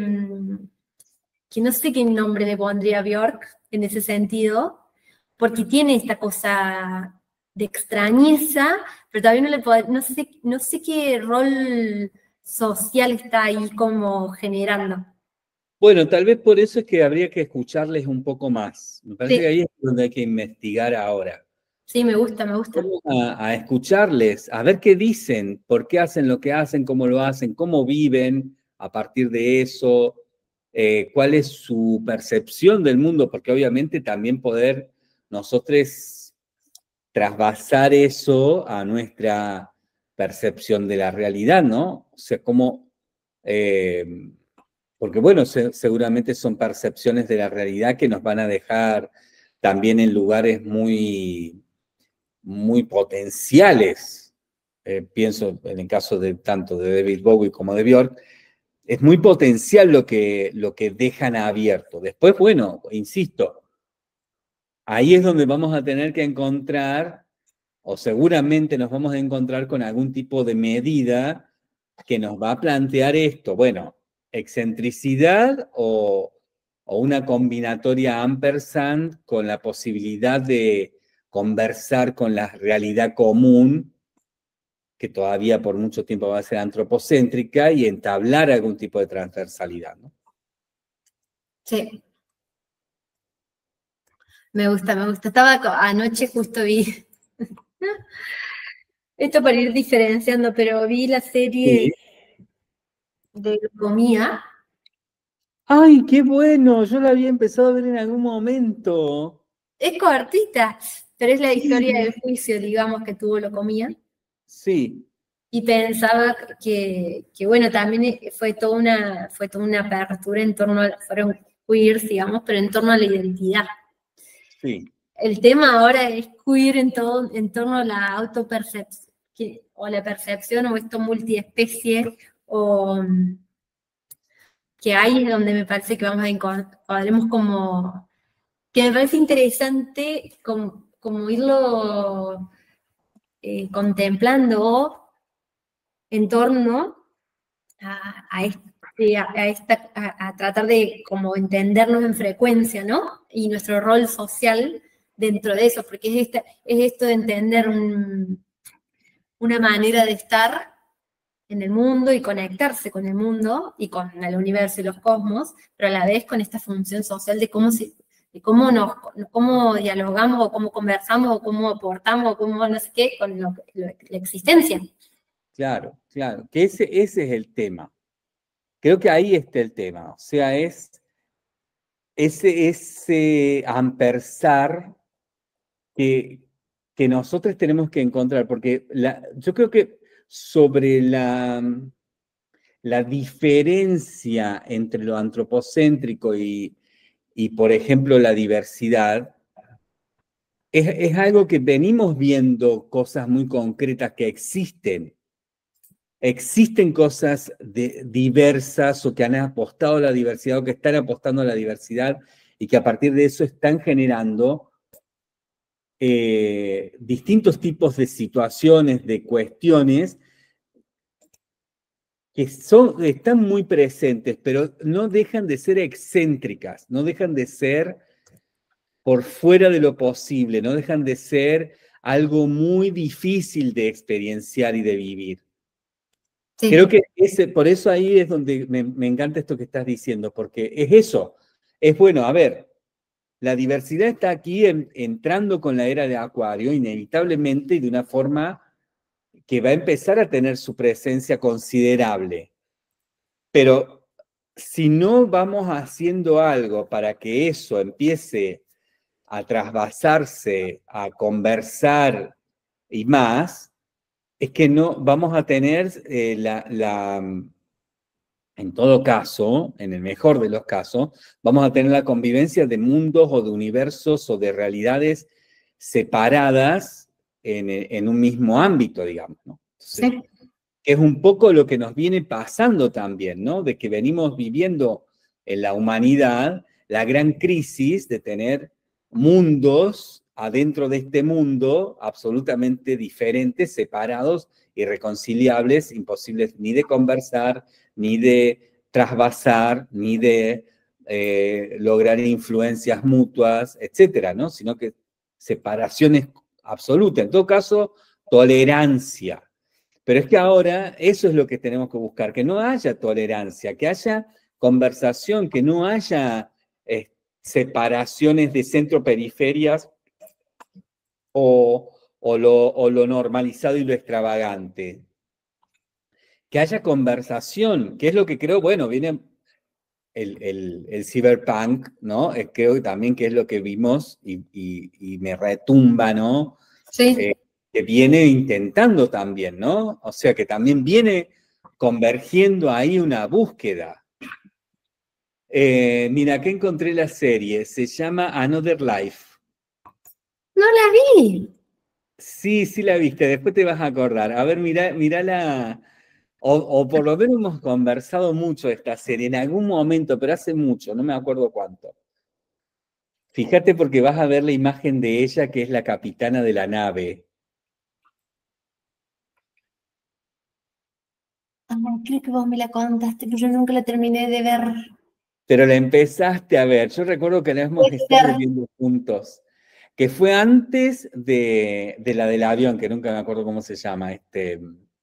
que no sé qué nombre le pondría a Björk en ese sentido, porque tiene esta cosa de extrañeza, pero todavía no le puedo, no sé, no sé qué rol social está ahí como generando. Bueno, tal vez por eso es que habría que escucharles un poco más. Me parece Sí. que ahí es donde hay que investigar ahora. Sí, me gusta, me gusta. A, a escucharles, a ver qué dicen, por qué hacen lo que hacen, cómo lo hacen, cómo viven a partir de eso, eh, cuál es su percepción del mundo, porque obviamente también poder nosotros trasvasar eso a nuestra percepción de la realidad, ¿no? O sea, cómo... Eh, porque bueno, se, seguramente son percepciones de la realidad que nos van a dejar también en lugares muy, muy potenciales. Eh, pienso en el caso de tanto de David Bowie como de Björk, es muy potencial lo que, lo que dejan abierto. Después, bueno, insisto, ahí es donde vamos a tener que encontrar, o seguramente nos vamos a encontrar con algún tipo de medida que nos va a plantear esto. Bueno, excentricidad o, o una combinatoria ampersand con la posibilidad de conversar con la realidad común, que todavía por mucho tiempo va a ser antropocéntrica, y entablar algún tipo de transversalidad, ¿no? Sí. Me gusta, me gusta. Estaba anoche justo vi esto para ir diferenciando, pero vi la serie Sí. de Locomía. ¡Ay, qué bueno! Yo la había empezado a ver en algún momento. Es cortita, pero es la Sí. historia del juicio, digamos, que tuvo Locomía. Sí. Y pensaba que, que, bueno, también fue toda una, fue toda una apertura en torno a, fueron queers, digamos, pero en torno a la identidad. Sí. El tema ahora es queer en, todo, en torno a la autopercepción, o la percepción, o esto multiespecie, o que ahí es donde me parece que vamos a encontrar, podremos como, que me parece interesante como, como irlo eh, contemplando en torno a, a, este, a, a esta, a, a tratar de como entendernos en frecuencia, ¿no? Y nuestro rol social dentro de eso, porque es, esta, es esto de entender un, una manera de estar en el mundo y conectarse con el mundo y con el universo y los cosmos, pero a la vez con esta función social de cómo, se, de cómo, nos, cómo dialogamos o cómo conversamos o cómo aportamos o cómo no sé qué con lo, lo, la existencia. Claro, claro, que ese, ese es el tema. Creo que ahí está el tema, o sea, es ese, ese ampersar que, que nosotros tenemos que encontrar, porque la, yo creo que sobre la, la diferencia entre lo antropocéntrico y, y, por ejemplo, la diversidad, es, es algo que venimos viendo cosas muy concretas que existen. Existen cosas de, diversas o que han apostado a la diversidad o que están apostando a la diversidad y que a partir de eso están generando eh, distintos tipos de situaciones, de cuestiones que son, están muy presentes, pero no dejan de ser excéntricas, no dejan de ser por fuera de lo posible, no dejan de ser algo muy difícil de experienciar y de vivir. Sí. Creo que ese, por eso ahí es donde me, me encanta esto que estás diciendo, porque es eso, es bueno, a ver, la diversidad está aquí en, entrando con la era de Acuario, inevitablemente y de una forma que va a empezar a tener su presencia considerable. Pero si no vamos haciendo algo para que eso empiece a trasvasarse, a conversar y más, es que no vamos a tener eh, la, la, en todo caso, en el mejor de los casos, vamos a tener la convivencia de mundos o de universos o de realidades separadas en, en un mismo ámbito, digamos, ¿no? Entonces, sí. Que es un poco lo que nos viene pasando también, ¿no? De que venimos viviendo en la humanidad la gran crisis de tener mundos adentro de este mundo absolutamente diferentes, separados, irreconciliables, imposibles ni de conversar, ni de trasvasar, ni de eh, lograr influencias mutuas, etcétera, ¿no? Sino que separaciones absolutas. En todo caso, tolerancia. Pero es que ahora eso es lo que tenemos que buscar, que no haya tolerancia, que haya conversación, que no haya eh, separaciones de centro-periferias o, o, lo, o lo normalizado y lo extravagante. Que haya conversación, que es lo que creo, bueno, viene el, el, el cyberpunk, ¿no? Eh, creo también que es lo que vimos y, y, y me retumba, ¿no? Sí. Eh, que viene intentando también, ¿no? O sea, que también viene convergiendo ahí una búsqueda. Eh, mira, que encontré la serie, se llama Another Life. No la vi. Sí, sí la viste, después te vas a acordar. A ver, mirá, mirá la... O, o por lo menos hemos conversado mucho de esta serie, en algún momento, pero hace mucho, no me acuerdo cuánto. Fíjate porque vas a ver la imagen de ella, que es la capitana de la nave. Ah, creo que vos me la contaste, pero yo nunca la terminé de ver. Pero la empezaste a ver. Yo recuerdo que la hemos estado viendo juntos. Que fue antes de, de la del avión, que nunca me acuerdo cómo se llama. Este,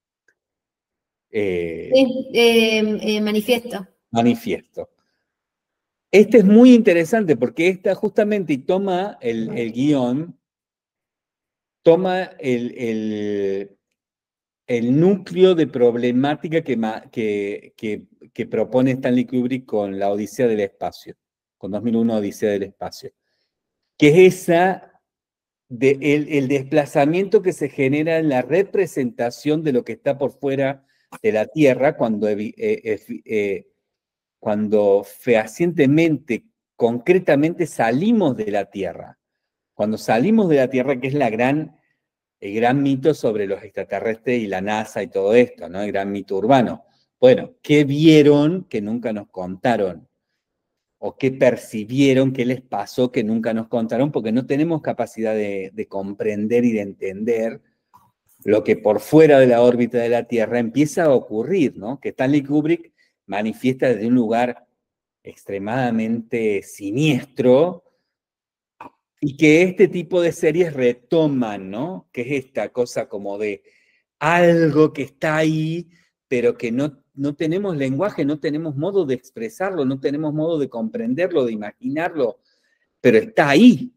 eh, sí, eh, eh, manifiesto. Manifiesto. Este es muy interesante porque esta justamente toma el, el guión, toma el, el, el núcleo de problemática que, que, que, que propone Stanley Kubrick con la Odisea del Espacio, con dos mil uno Odisea del Espacio, que es esa, de, el, el desplazamiento que se genera en la representación de lo que está por fuera de la Tierra cuando, eh, eh, eh, cuando fehacientemente, concretamente salimos de la Tierra. Cuando salimos de la Tierra, que es la gran... el gran mito sobre los extraterrestres y la NASA y todo esto, ¿no? El gran mito urbano. Bueno, ¿qué vieron que nunca nos contaron? ¿O qué percibieron, qué les pasó que nunca nos contaron? Porque no tenemos capacidad de, de comprender y de entender lo que por fuera de la órbita de la Tierra empieza a ocurrir, ¿no? Que Stanley Kubrick manifiesta desde un lugar extremadamente siniestro, y que este tipo de series retoman, ¿no? Que es esta cosa como de algo que está ahí, pero que no, no tenemos lenguaje, no tenemos modo de expresarlo, no tenemos modo de comprenderlo, de imaginarlo, pero está ahí.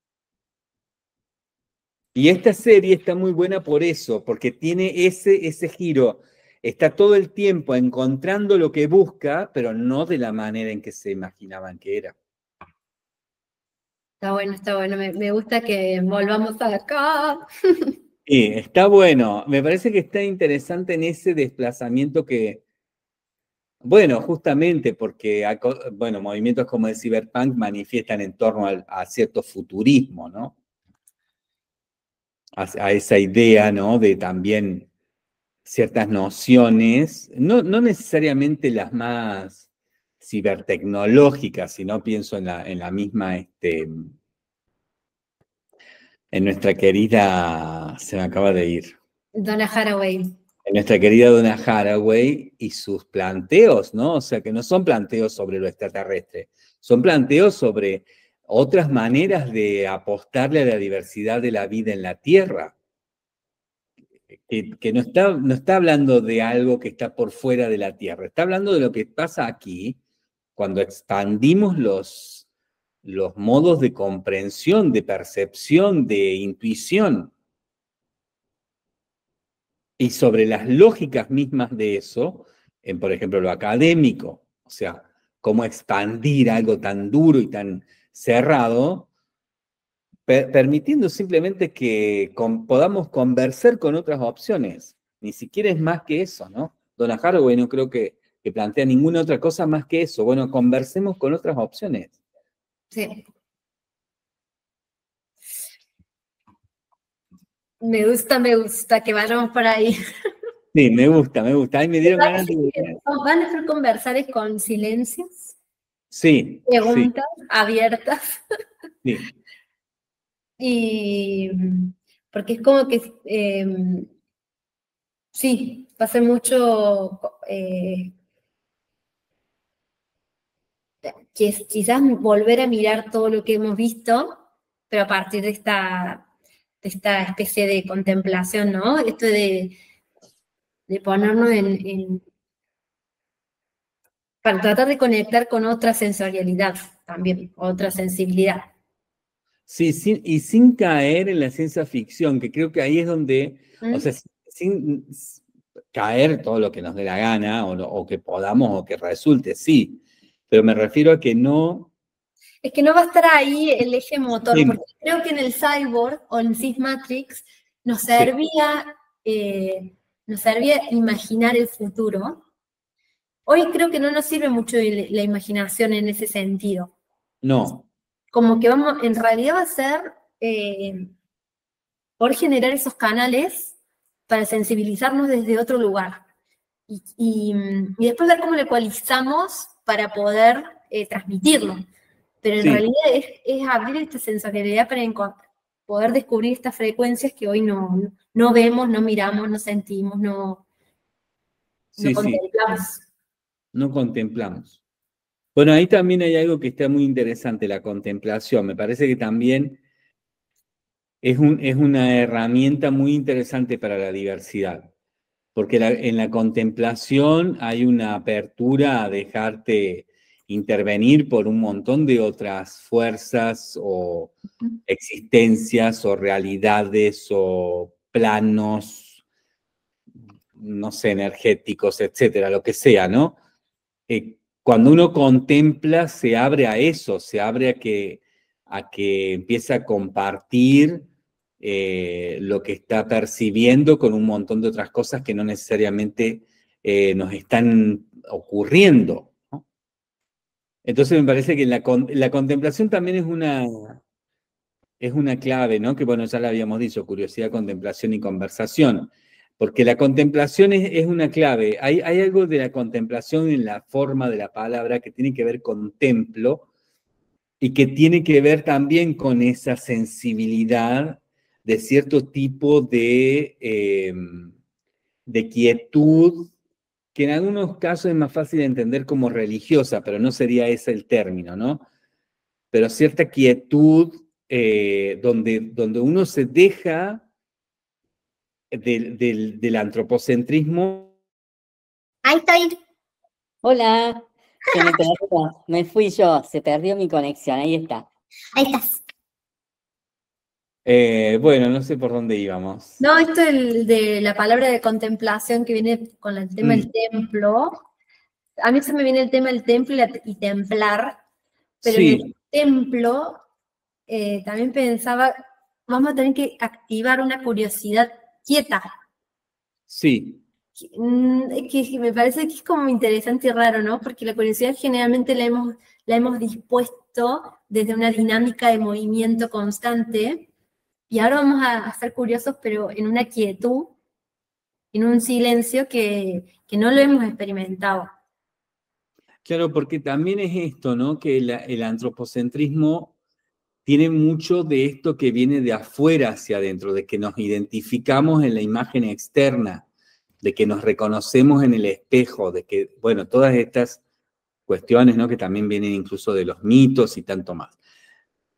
Y esta serie está muy buena por eso, porque tiene ese, ese giro. Está todo el tiempo encontrando lo que busca, pero no de la manera en que se imaginaban que era. Está bueno, está bueno. Me, me gusta que volvamos a acá. Sí, está bueno. Me parece que está interesante en ese desplazamiento que, bueno, justamente porque, bueno, movimientos como el cyberpunk manifiestan en torno a, a cierto futurismo, ¿no? A, a esa idea, ¿no? De también ciertas nociones, no, no necesariamente las más cibertecnológicas, sino pienso en la, en la misma, este, en nuestra querida, se me acaba de ir. Donna Haraway. En nuestra querida Donna Haraway y sus planteos, ¿no? O sea, que no son planteos sobre lo extraterrestre, son planteos sobre otras maneras de apostarle a la diversidad de la vida en la Tierra. Que, que no, está, no está hablando de algo que está por fuera de la Tierra, está hablando de lo que pasa aquí cuando expandimos los, los modos de comprensión, de percepción, de intuición. Y sobre las lógicas mismas de eso, en por ejemplo lo académico, o sea, cómo expandir algo tan duro y tan cerrado, per permitiendo simplemente que con, podamos conversar con otras opciones. Ni siquiera es más que eso, ¿no? Donna Haraway no creo que, que plantea ninguna otra cosa más que eso. Bueno, conversemos con otras opciones. Sí. Me gusta, me gusta que vayamos por ahí. Sí, me gusta, me gusta. Ahí me dieron ganas de... ¿Van a ser conversar con silencios? Sí. Preguntas sí. abiertas. Sí. Y porque es como que, eh, sí, pasa mucho, eh, que es quizás volver a mirar todo lo que hemos visto, pero a partir de esta, de esta especie de contemplación, ¿no? Esto de, de ponernos en, en, para tratar de conectar con otra sensorialidad también, otra sensibilidad. Sí, sin, y sin caer en la ciencia ficción, que creo que ahí es donde, ¿Mm? o sea, sin caer todo lo que nos dé la gana, o, o que podamos, o que resulte, sí, pero me refiero a que no... Es que no va a estar ahí el eje motor, sí. Porque creo que en el Cyborg o en Cis Matrix nos servía, sí. eh, nos servía imaginar el futuro. Hoy creo que no nos sirve mucho la imaginación en ese sentido. No. Como que vamos, en realidad va a ser eh, por generar esos canales para sensibilizarnos desde otro lugar. Y, y, y después ver cómo lo ecualizamos para poder eh, transmitirlo. Pero en sí. realidad es, es abrir esta sensorialidad para poder descubrir estas frecuencias que hoy no, no vemos, no miramos, no sentimos, no, sí, no contemplamos. Sí. No contemplamos. Bueno, ahí también hay algo que está muy interesante, la contemplación. Me parece que también es, un, es una herramienta muy interesante para la diversidad, porque la, en la contemplación hay una apertura a dejarte intervenir por un montón de otras fuerzas o existencias o realidades o planos, no sé, energéticos, etcétera, lo que sea, ¿no? Eh, cuando uno contempla, se abre a eso, se abre a que, a que empiece a compartir eh, lo que está percibiendo con un montón de otras cosas que no necesariamente eh, nos están ocurriendo, ¿no? Entonces me parece que la, la contemplación también es una, es una clave, ¿no? Que bueno, ya la habíamos dicho, curiosidad, contemplación y conversación. Porque la contemplación es, es una clave. Hay, hay algo de la contemplación en la forma de la palabra que tiene que ver con templo y que tiene que ver también con esa sensibilidad de cierto tipo de, eh, de quietud, que en algunos casos es más fácil de entender como religiosa, pero no sería ese el término, ¿no? Pero cierta quietud eh, donde, donde uno se deja del, del, del antropocentrismo. Ahí estoy. Hola, se me perdió, me fui yo, se perdió mi conexión, ahí está. Ahí estás. Eh, bueno, no sé por dónde íbamos. No, esto es de la palabra de contemplación que viene con el tema mm. del templo. A mí se me viene el tema del templo y, la, y templar, pero sí. En el templo eh, también pensaba, vamos a tener que activar una curiosidad quieta. Sí. Que, que me parece que es como interesante y raro, ¿no? Porque la curiosidad generalmente la hemos, la hemos dispuesto desde una dinámica de movimiento constante, y ahora vamos a ser curiosos, pero en una quietud, en un silencio que, que no lo hemos experimentado. Claro, porque también es esto, ¿no? Que el, el antropocentrismo tiene mucho de esto que viene de afuera hacia adentro, de que nos identificamos en la imagen externa, de que nos reconocemos en el espejo, de que, bueno, todas estas cuestiones, ¿no? Que también vienen incluso de los mitos y tanto más.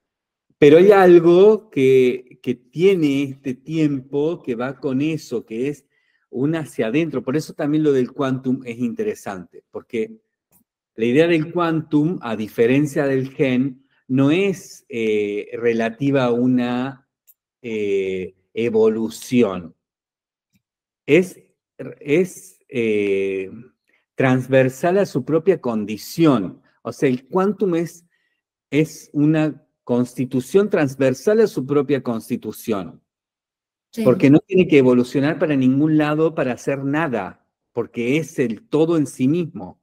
Pero hay algo que, que tiene este tiempo que va con eso, que es un hacia adentro. Por eso también lo del quantum es interesante, porque la idea del quantum, a diferencia del gen, no es eh, relativa a una eh, evolución. Es, es eh, transversal a su propia condición. O sea, el quantum es, es una constitución transversal a su propia constitución. Sí. Porque no tiene que evolucionar para ningún lado para hacer nada, porque es el todo en sí mismo.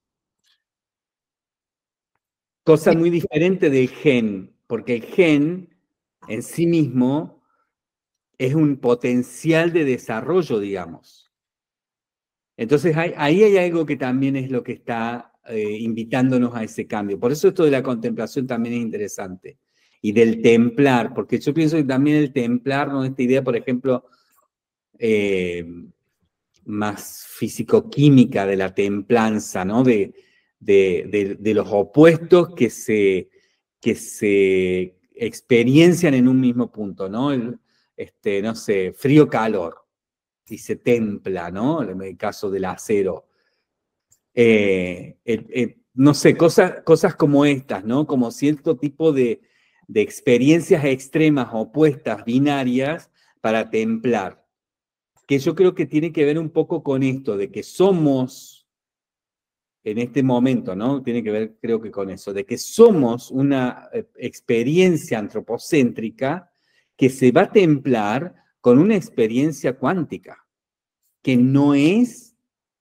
Cosa muy diferente del gen, porque el gen en sí mismo es un potencial de desarrollo, digamos. Entonces hay, ahí hay algo que también es lo que está eh, invitándonos a ese cambio. Por eso esto de la contemplación también es interesante. Y del templar, porque yo pienso que también el templar, ¿no? Esta idea, por ejemplo, eh, más físico-química de la templanza, ¿no? De, de, de, de los opuestos que se, que se experiencian en un mismo punto, ¿no? El, este, no sé, frío-calor, y se templa, ¿no? En el caso del acero. Eh, eh, eh, no sé, cosas, cosas como estas, ¿no? Como cierto tipo de, de experiencias extremas, opuestas, binarias, para templar. Que yo creo que tiene que ver un poco con esto, de que somos, en este momento, ¿no? Tiene que ver, creo que con eso, de que somos una eh, experiencia antropocéntrica que se va a templar con una experiencia cuántica, que no es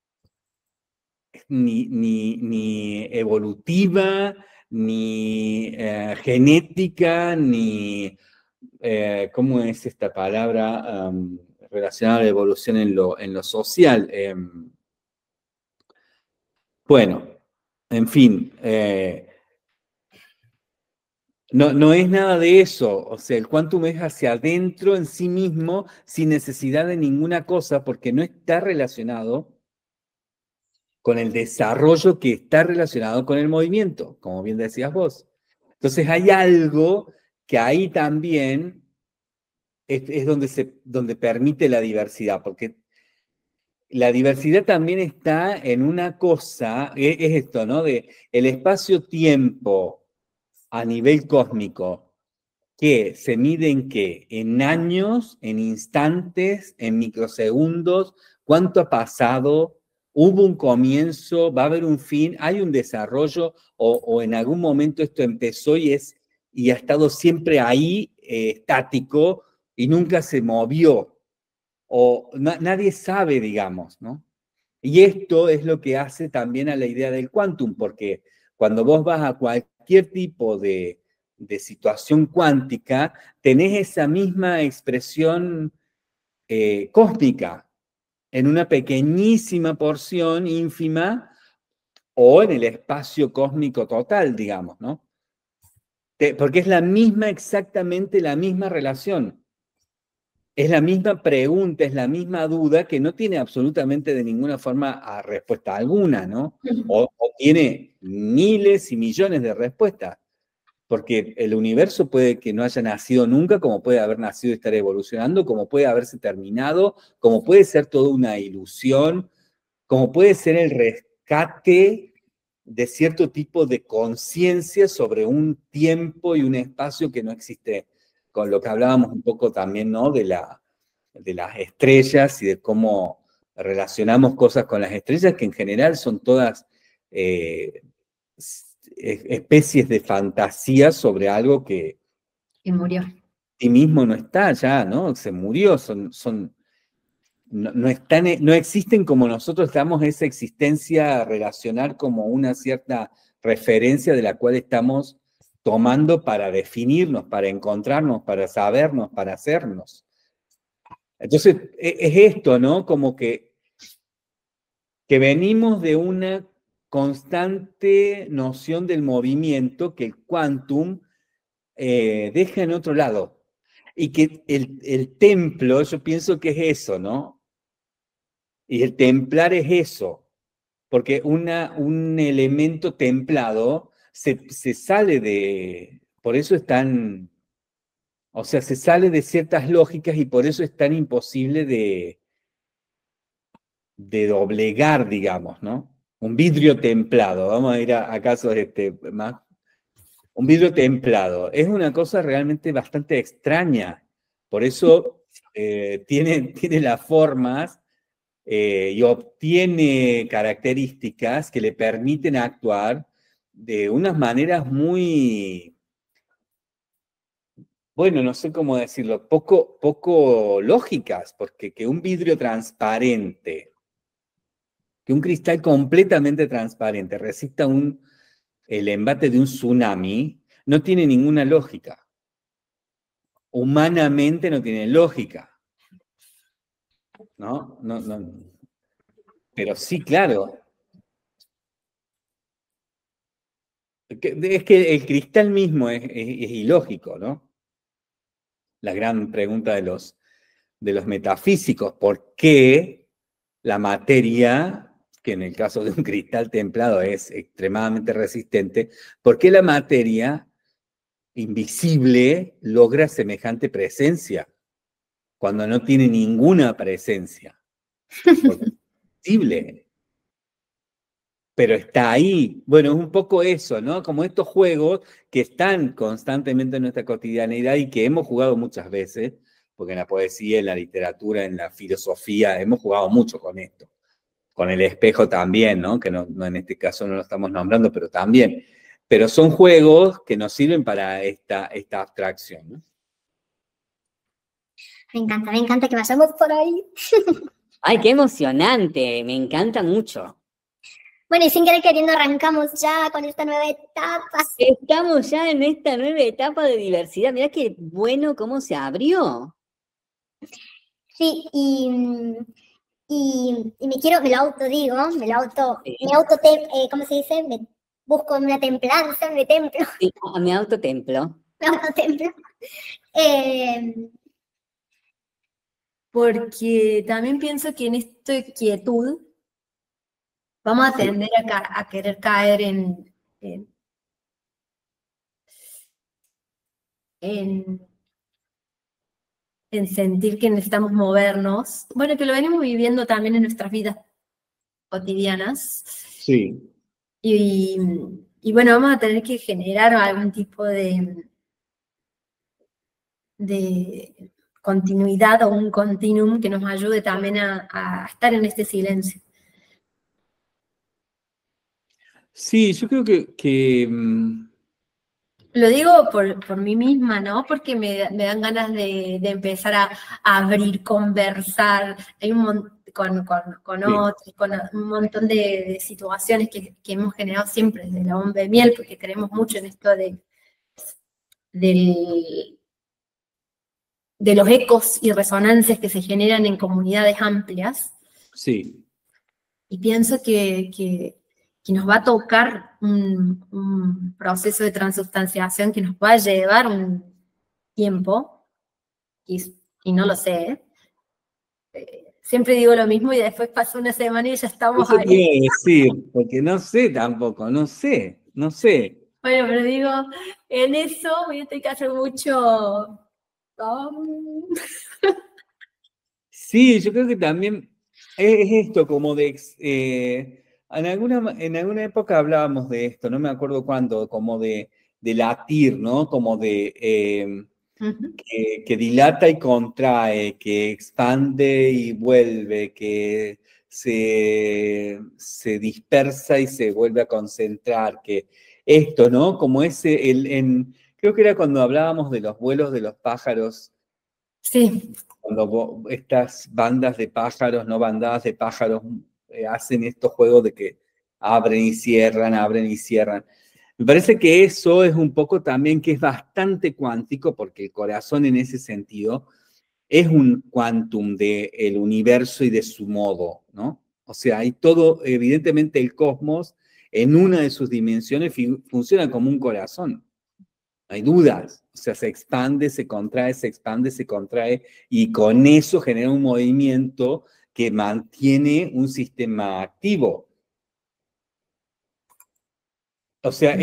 ni, ni, ni evolutiva, ni eh, genética, ni, eh, ¿cómo es esta palabra um, relacionada a la evolución en lo, en lo social? Eh, bueno, en fin, eh, no, no es nada de eso. O sea, el quantum es hacia adentro en sí mismo, sin necesidad de ninguna cosa, porque no está relacionado con el desarrollo que está relacionado con el movimiento, como bien decías vos. Entonces hay algo que ahí también es, es donde, se, donde permite la diversidad, porque la diversidad también está en una cosa, es, es esto, ¿no? De el espacio-tiempo a nivel cósmico, que se mide en qué? En años, en instantes, en microsegundos, cuánto ha pasado, hubo un comienzo, va a haber un fin, hay un desarrollo, o, o en algún momento esto empezó y, es, y ha estado siempre ahí, eh, estático, y nunca se movió, o na, nadie sabe, digamos, ¿no? Y esto es lo que hace también a la idea del quantum, porque cuando vos vas a cualquier tipo de, de situación cuántica, tenés esa misma expresión eh, cósmica en una pequeñísima porción ínfima o en el espacio cósmico total, digamos, ¿no? Te, porque es la misma, exactamente la misma relación. Es la misma pregunta, es la misma duda que no tiene absolutamente de ninguna forma a respuesta alguna, ¿no? O, o tiene miles y millones de respuestas, porque el universo puede que no haya nacido nunca, como puede haber nacido y estar evolucionando, como puede haberse terminado, como puede ser toda una ilusión, como puede ser el rescate de cierto tipo de conciencia sobre un tiempo y un espacio que no existe, con lo que hablábamos un poco también, ¿no? De, la, de las estrellas y de cómo relacionamos cosas con las estrellas, que en general son todas eh, especies de fantasía sobre algo que Y murió. sí mismo no está ya, ¿no? Se murió, son... son no, no, están, no existen como nosotros damos esa existencia relacional como una cierta referencia de la cual estamos tomando para definirnos, para encontrarnos, para sabernos, para hacernos. Entonces, es esto, ¿no? Como que, que venimos de una constante noción del movimiento que el quantum eh, deja en otro lado. Y que el, el templo, yo pienso que es eso, ¿no? Y el templar es eso, porque una, un elemento templado se, se sale de... Por eso es tan O sea, se sale de ciertas lógicas y por eso es tan imposible de, de doblegar, digamos, ¿no? Un vidrio templado, vamos a ir a, a casos este, más... Un vidrio templado, es una cosa realmente bastante extraña, por eso eh, tiene, tiene las formas eh, y obtiene características que le permiten actuar de unas maneras muy, bueno, no sé cómo decirlo, poco, poco lógicas, porque que un vidrio transparente, que un cristal completamente transparente resista un, el embate de un tsunami, no tiene ninguna lógica. Humanamente no tiene lógica. ¿No? No, no. Pero sí, claro. Es que el cristal mismo es, es, es ilógico, ¿no? La gran pregunta de los, de los metafísicos, ¿por qué la materia, que en el caso de un cristal templado es extremadamente resistente, por qué la materia invisible logra semejante presencia cuando no tiene ninguna presencia? Porque es invisible, pero está ahí. Bueno, es un poco eso, ¿no? Como estos juegos que están constantemente en nuestra cotidianeidad y que hemos jugado muchas veces, porque en la poesía, en la literatura, en la filosofía, hemos jugado mucho con esto. Con el espejo también, ¿no? Que no, no en este caso no lo estamos nombrando, pero también. Pero son juegos que nos sirven para esta, esta abstracción, ¿no? Me encanta, me encanta que vayamos por ahí. Ay, qué emocionante, me encanta mucho. Bueno, y sin querer queriendo arrancamos ya con esta nueva etapa. Estamos ya en esta nueva etapa de diversidad. Mirá qué bueno cómo se abrió. Sí, y, y, y me quiero, me lo autodigo, me lo auto, Sí. me auto, eh, ¿cómo se dice? Me busco una templanza, me templo, Sí, a mi autotemplo. me autotemplo. Eh, Porque también pienso que en esta quietud vamos a tender a, ca- a querer caer en, en, en, en sentir que necesitamos movernos. Bueno, que lo venimos viviendo también en nuestras vidas cotidianas. Sí. Y, y bueno, vamos a tener que generar algún tipo de, de continuidad o un continuum que nos ayude también a, a estar en este silencio. Sí, yo creo que, que mm, Lo digo por, por mí misma, ¿no? Porque me, me dan ganas de, de empezar a, a abrir, conversar, hay un mon- con, con, con Sí. otros, con un montón de, de situaciones que, que hemos generado siempre desde la bomba de miel, porque creemos mucho en esto de, del- de los ecos y resonancias que se generan en comunidades amplias. sí. Y pienso que, que, que nos va a tocar un, un proceso de transubstanciación que nos va a llevar un tiempo, y, y no lo sé. Eh, siempre digo lo mismo y después pasa una semana y ya estamos Eso te ahí. iba a decir, porque no sé tampoco, no sé, no sé. Bueno, pero digo, en eso voy a tener que hacer mucho... um, Sí, yo creo que también es, es esto, como de, ex- eh, en alguna, ma- en alguna época hablábamos de esto, no me acuerdo cuándo, como de, de latir, ¿no? Como de eh, ujú. que, que dilata y contrae, que expande y vuelve, que se, se dispersa y se vuelve a concentrar, que esto, ¿no? Como ese, el, en, creo que era cuando hablábamos de los vuelos de los pájaros, Sí, cuando vo- estas bandas de pájaros, no bandadas de pájaros, eh, hacen estos juegos de que abren y cierran, abren y cierran. Me parece que eso es un poco también que es bastante cuántico, porque el corazón en ese sentido es un quantum del universo y de su modo, ¿no? O sea, hay todo, evidentemente el cosmos en una de sus dimensiones fi- funciona como un corazón. No hay dudas. O sea, se expande, se contrae, se expande, se contrae, y con eso genera un movimiento que mantiene un sistema activo. O sea, es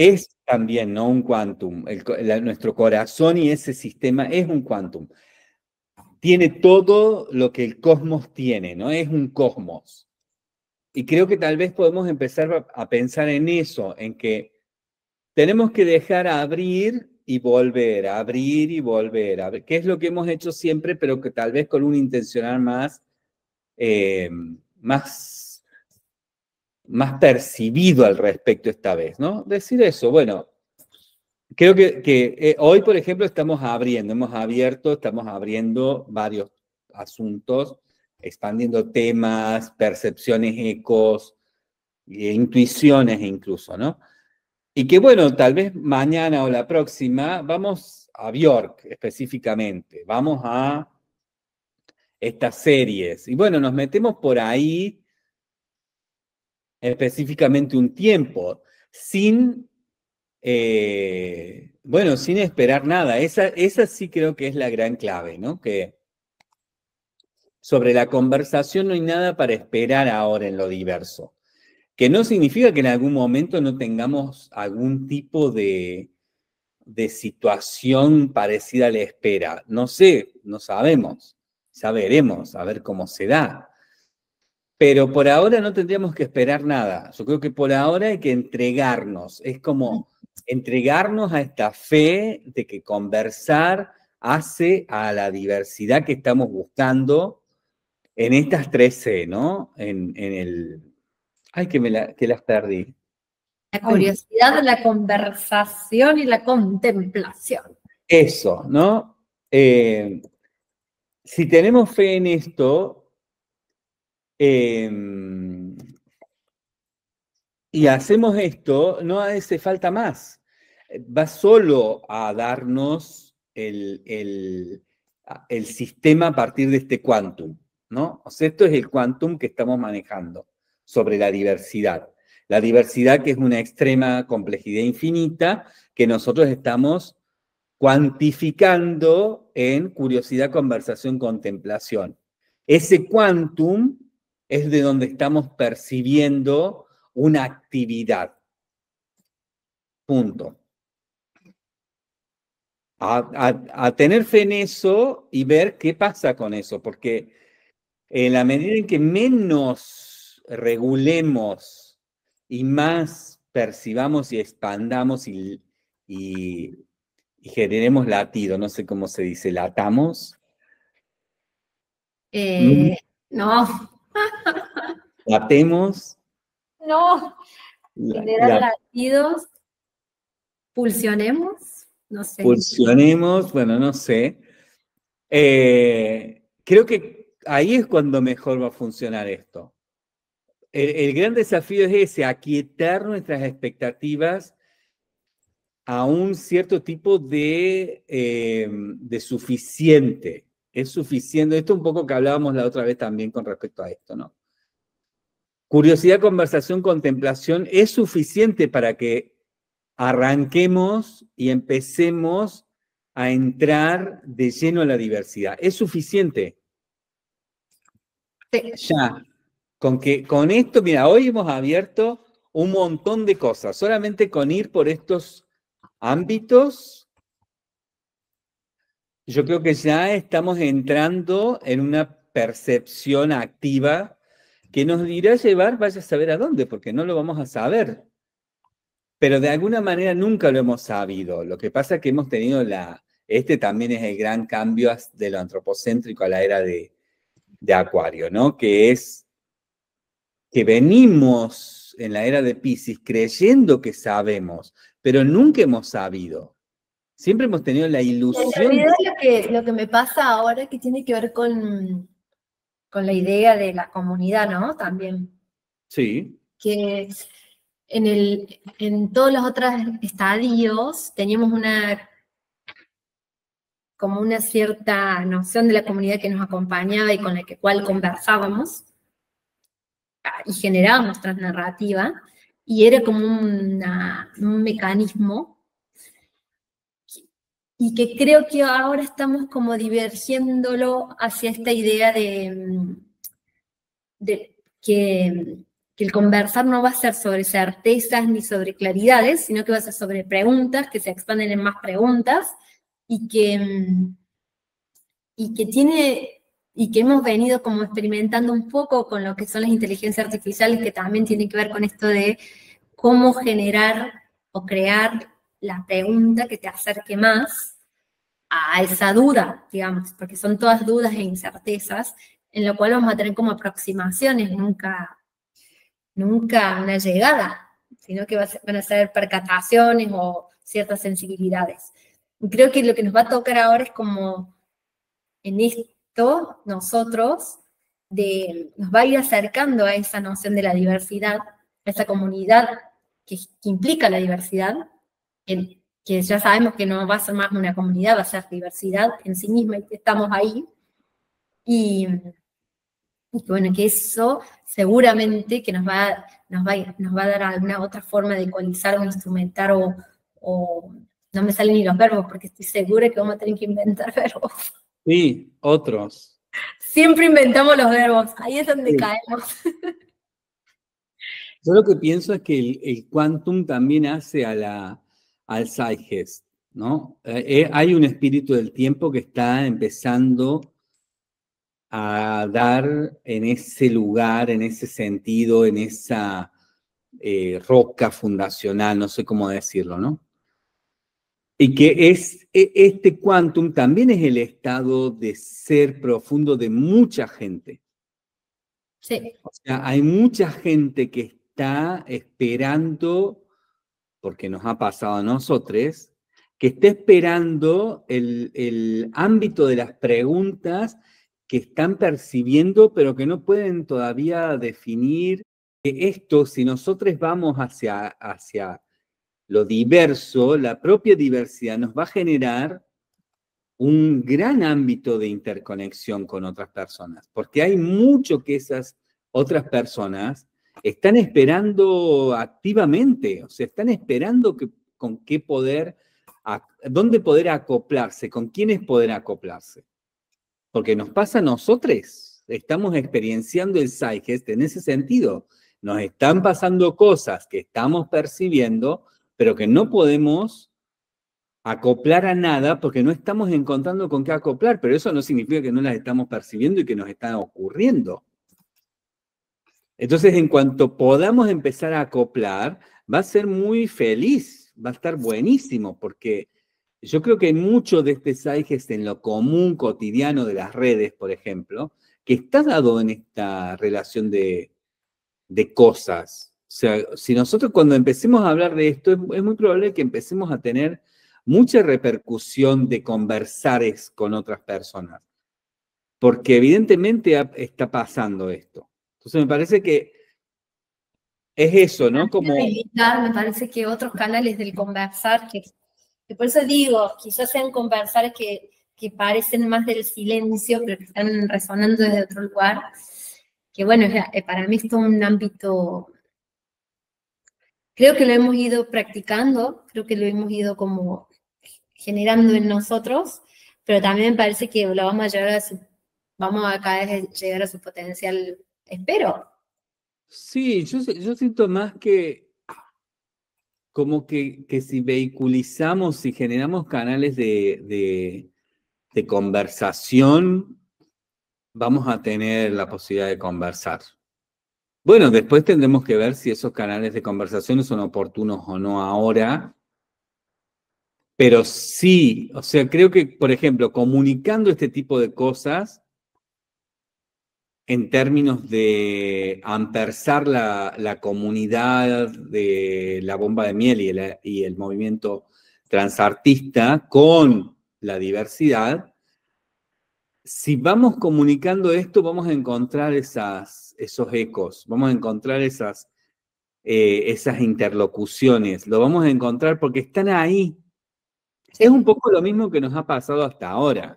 también, ¿no? Un quantum. El, la, nuestro corazón y ese sistema es un quantum. Tiene todo lo que el cosmos tiene, ¿no? Es un cosmos. Y creo que tal vez podemos empezar a, a pensar en eso, en que tenemos que dejar abrir y volver, abrir y volver, a ver, que es lo que hemos hecho siempre, pero que tal vez con un intencional más, eh, más, más percibido al respecto esta vez, ¿no? Decir eso, bueno, creo que, que eh, hoy, por ejemplo, estamos abriendo, hemos abierto, estamos abriendo varios asuntos, expandiendo temas, percepciones, ecos, e intuiciones incluso, ¿no? Y que bueno, tal vez mañana o la próxima vamos a Björk específicamente, vamos a estas series. Y bueno, nos metemos por ahí específicamente un tiempo, sin, eh, bueno, sin esperar nada. Esa, esa sí creo que es la gran clave, ¿no? Que sobre la conversación no hay nada para esperar ahora en lo diverso. Que no significa que en algún momento no tengamos algún tipo de, de situación parecida a la espera. No sé, no sabemos. Ya veremos, a ver cómo se da. Pero por ahora no tendríamos que esperar nada. Yo creo que por ahora hay que entregarnos. Es como entregarnos a esta fe de que conversar hace a la diversidad que estamos buscando en estas tres C, ¿no? En, en el... Ay, que, me la, que las perdí. La curiosidad, Ay. La conversación y la contemplación. Eso, ¿no? Eh, si tenemos fe en esto, eh, y hacemos esto, no hace falta más. Va solo a darnos el, el, el sistema a partir de este quantum, ¿no? O sea, esto es el quantum que estamos manejando sobre la diversidad. La diversidad que es una extrema complejidad infinita que nosotros estamos cuantificando en curiosidad, conversación, contemplación. Ese quantum es de donde estamos percibiendo una actividad. Punto. A, a, a tener fe en eso y ver qué pasa con eso, porque en la medida en que menos regulemos y más percibamos y expandamos y, y, y generemos latido, no sé cómo se dice, latamos. Eh, no. Latemos. No. La, Generar la, latidos. Pulsionemos. No sé. Pulsionemos, bueno, no sé. Eh, creo que ahí es cuando mejor va a funcionar esto. El, el gran desafío es ese, aquietar nuestras expectativas a un cierto tipo de, eh, de suficiente. Es suficiente. Esto un poco que hablábamos la otra vez también con respecto a esto, ¿no? Curiosidad, conversación, contemplación es suficiente para que arranquemos y empecemos a entrar de lleno a la diversidad. Es suficiente. Sí. Ya. Con, que, con esto, mira, hoy hemos abierto un montón de cosas. Solamente con ir por estos ámbitos, yo creo que ya estamos entrando en una percepción activa que nos dirá llevar, vaya a saber a dónde, porque no lo vamos a saber. Pero de alguna manera nunca lo hemos sabido. Lo que pasa es que hemos tenido la... Este también es el gran cambio de lo antropocéntrico a la era de, de Acuario, ¿no? Que es que venimos en la era de Piscis creyendo que sabemos, pero nunca hemos sabido. Siempre hemos tenido la ilusión. En realidad lo que, lo que me pasa ahora que tiene que ver con, con la idea de la comunidad, ¿no? También. Sí. Que en, el, en todos los otros estadios teníamos una, como una cierta noción de la comunidad que nos acompañaba y con la que, cual conversábamos y generábamos nuestra narrativa, y era como una, un mecanismo. Y que creo que ahora estamos como divergiéndolo hacia esta idea de, de que, que el conversar no va a ser sobre certezas ni sobre claridades, sino que va a ser sobre preguntas que se expanden en más preguntas y que, y que tiene, y que hemos venido como experimentando un poco con lo que son las inteligencias artificiales, que también tiene que ver con esto de cómo generar o crear la pregunta que te acerque más a esa duda, digamos, porque son todas dudas e incertezas, en lo cual vamos a tener como aproximaciones, nunca, nunca una llegada, sino que va a ser, van a ser percataciones o ciertas sensibilidades. Y creo que lo que nos va a tocar ahora es como en esto, nosotros, de, nos va a ir acercando a esa noción de la diversidad, a esa comunidad que, que implica la diversidad, en, que ya sabemos que no va a ser más una comunidad, va a ser diversidad en sí misma, y estamos ahí. Y, y bueno, que eso seguramente que nos va, nos va, nos va a dar alguna otra forma de ecualizar o instrumentar, o, o no me salen ni los verbos, porque estoy segura que vamos a tener que inventar verbos. Sí, otros. Siempre inventamos los verbos, ahí es donde Sí. caemos. Yo lo que pienso es que el, el quantum también hace a la, al zeitgeist, ¿no? Eh, eh, hay un espíritu del tiempo que está empezando a dar en ese lugar, en ese sentido, en esa eh, roca fundacional, no sé cómo decirlo, ¿no? Y que es, e- este quantum también es el estado de ser profundo de mucha gente. Sí, O sea, hay mucha gente que está esperando, porque nos ha pasado a nosotros, que está esperando el, el ámbito de las preguntas que están percibiendo, pero que no pueden todavía definir que esto, si nosotros vamos hacia, hacia lo diverso, la propia diversidad nos va a generar un gran ámbito de interconexión con otras personas, porque hay mucho que esas otras personas están esperando activamente, o sea, están esperando que, con qué poder, a, dónde poder acoplarse, con quiénes poder acoplarse. Porque nos pasa a nosotros, estamos experienciando el zeitgeist en ese sentido. Nos están pasando cosas que estamos percibiendo, pero que no podemos acoplar a nada porque no estamos encontrando con qué acoplar, pero eso no significa que no las estamos percibiendo y que nos están ocurriendo. Entonces, en cuanto podamos empezar a acoplar, va a ser muy feliz, va a estar buenísimo, porque yo creo que hay mucho de este zeitgeist en lo común, cotidiano de las redes, por ejemplo, que está dado en esta relación de, de cosas. O sea, si nosotros cuando empecemos a hablar de esto, es, es muy probable que empecemos a tener mucha repercusión de conversares con otras personas, porque evidentemente está pasando esto. Entonces me parece que es eso, ¿no? Como... habilitar, me parece que otros canales del conversar, que, que por eso digo, quizás sean conversares que, que parecen más del silencio, pero que están resonando desde otro lugar, que bueno, para mí esto es un ámbito, creo que lo hemos ido practicando, creo que lo hemos ido como generando en nosotros, pero también me parece que lo vamos a llegar a su, vamos a cada vez llegar a su potencial, espero. Sí, yo, yo siento más que como que, que si vehiculizamos, si generamos canales de, de, de conversación, vamos a tener la posibilidad de conversar. Bueno, después tendremos que ver si esos canales de conversación son oportunos o no ahora, pero sí, o sea, creo que, por ejemplo, comunicando este tipo de cosas, en términos de ampersar la, la comunidad de la bomba de miel y el, y el movimiento transartista con la diversidad, si vamos comunicando esto, vamos a encontrar esas, esos ecos, vamos a encontrar esas, eh, esas interlocuciones, lo vamos a encontrar porque están ahí. Sí. Es un poco lo mismo que nos ha pasado hasta ahora.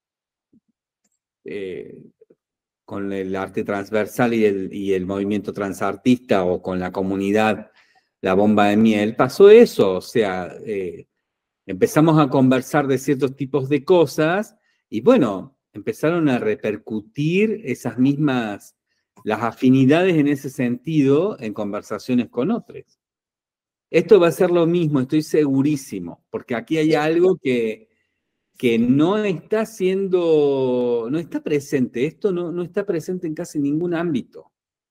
Eh, con el arte transversal y el, y el movimiento transartista o con la comunidad La Bomba de Miel, pasó eso, o sea, eh, empezamos a conversar de ciertos tipos de cosas y bueno, empezaron a repercutir esas mismas, las afinidades en ese sentido en conversaciones con otros. Esto va a ser lo mismo, estoy segurísimo, porque aquí hay algo que, que no está siendo, no está presente, esto no, no está presente en casi ningún ámbito.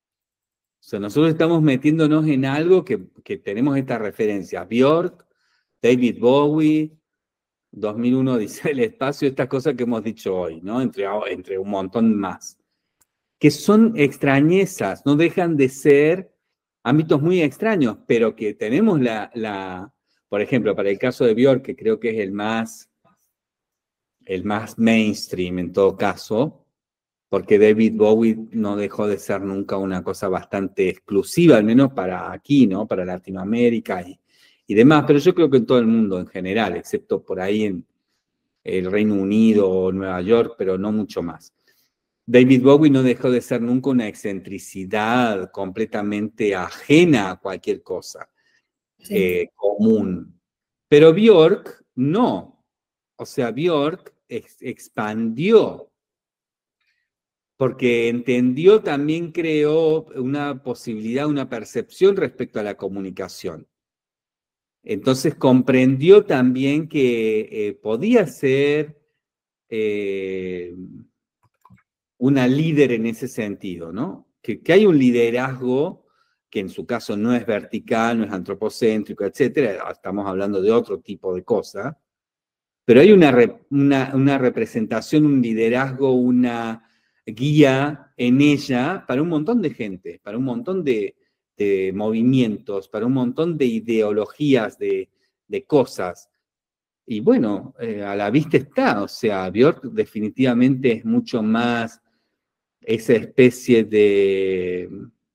O sea, nosotros estamos metiéndonos en algo que, que tenemos esta referencia, Björk, David Bowie, dos mil uno dice el espacio, estas cosas que hemos dicho hoy, ¿no? Entre, entre un montón más, que son extrañezas, no dejan de ser ámbitos muy extraños, pero que tenemos la, la, por ejemplo, para el caso de Björk, que creo que es el más, el más mainstream en todo caso, porque David Bowie no dejó de ser nunca una cosa bastante exclusiva, al menos para aquí, ¿no? Para Latinoamérica y, y demás, pero yo creo que en todo el mundo en general, excepto por ahí en el Reino Unido o Nueva York, pero no mucho más. David Bowie no dejó de ser nunca una excentricidad completamente ajena a cualquier cosa sí. eh, común. Pero Björk no. O sea, Björk ex expandió, porque entendió, también creó una posibilidad, una percepción respecto a la comunicación. Entonces comprendió también que eh, podía ser eh, una líder en ese sentido, ¿no? Que, que hay un liderazgo que en su caso no es vertical, no es antropocéntrico, etcétera. Estamos hablando de otro tipo de cosa. Pero hay una, re, una, una representación, un liderazgo, una guía en ella para un montón de gente, para un montón de, de movimientos, para un montón de ideologías, de, de cosas. Y bueno, eh, a la vista está, o sea, Björk definitivamente es mucho más esa especie de,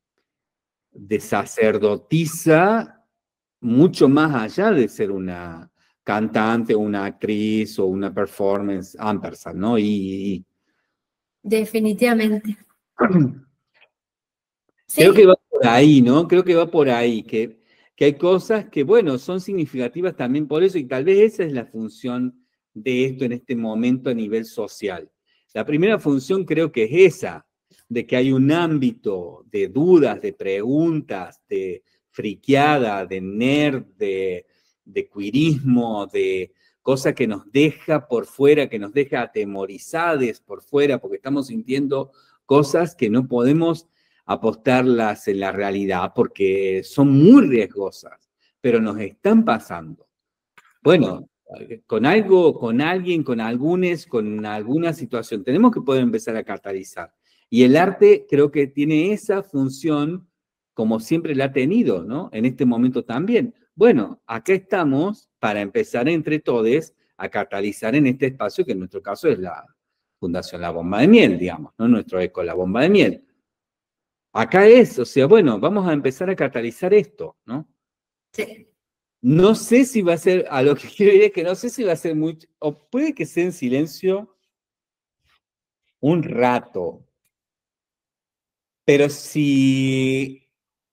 de sacerdotisa, mucho más allá de ser una cantante, una actriz o una performance ampersand, ¿no? Y, y... Definitivamente. Creo Sí. que va por ahí, ¿no? Creo que va por ahí, que, que hay cosas que, bueno, son significativas también por eso, y tal vez esa es la función de esto en este momento a nivel social. La primera función creo que es esa, de que hay un ámbito de dudas, de preguntas, de friqueada, de nerd, de, de queerismo, de cosa que nos deja por fuera, que nos deja atemorizados por fuera, porque estamos sintiendo cosas que no podemos apostarlas en la realidad, porque son muy riesgosas, pero nos están pasando. Bueno, con algo, con alguien, con algunos, con alguna situación, tenemos que poder empezar a catalizar. Y el arte creo que tiene esa función como siempre la ha tenido, ¿no? En este momento también. Bueno, acá estamos para empezar entre todos a catalizar en este espacio que en nuestro caso es la Fundación La Bomba de Miel, digamos, ¿no? Nuestro eco, La Bomba de Miel. Acá es, o sea, bueno, vamos a empezar a catalizar esto, ¿no? Sí. No sé si va a ser, a lo que quiero ir es que no sé si va a ser mucho, o puede que sea en silencio un rato, pero si,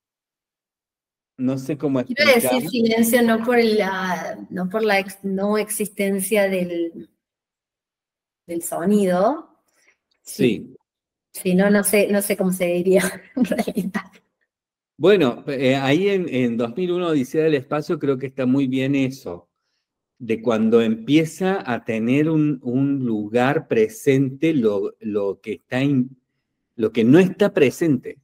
no sé cómo Quiero explicar. decir silencio no por la, no por la ex, no existencia del, del sonido. Sí. Sí, no, no sé, no sé cómo se diría en realidad. Bueno, eh, ahí en, en dos mil uno Odisea del Espacio creo que está muy bien eso, de cuando empieza a tener un, un lugar presente lo, lo, que está in, lo que no está presente.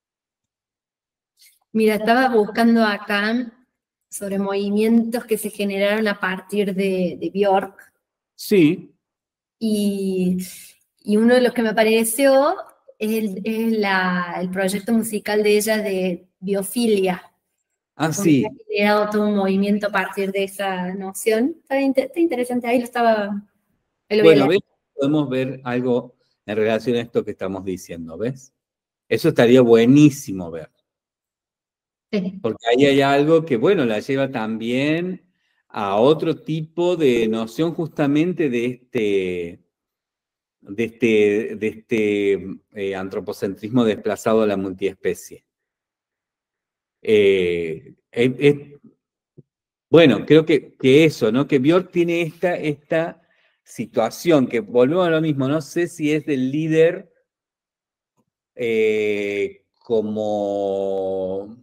Mira, estaba buscando acá sobre movimientos que se generaron a partir de, de Björk. Sí. Y, y uno de los que me apareció es, el, es la, el proyecto musical de ella de Biofilia. Ah, sí. Ha generado todo un movimiento a partir de esa noción. Está, inter, está interesante, ahí lo estaba... Ahí lo bueno, ¿ves? Podemos ver algo en relación a esto que estamos diciendo, ¿ves? Eso estaría buenísimo ver. Sí. Porque ahí hay algo que, bueno, la lleva también a otro tipo de noción justamente de este, de este, de este eh, antropocentrismo desplazado a la multiespecie. Eh, es, es, bueno, creo que, que eso, ¿no? Que Björk tiene esta, esta situación, que volvemos a lo mismo, no sé si es del líder eh, como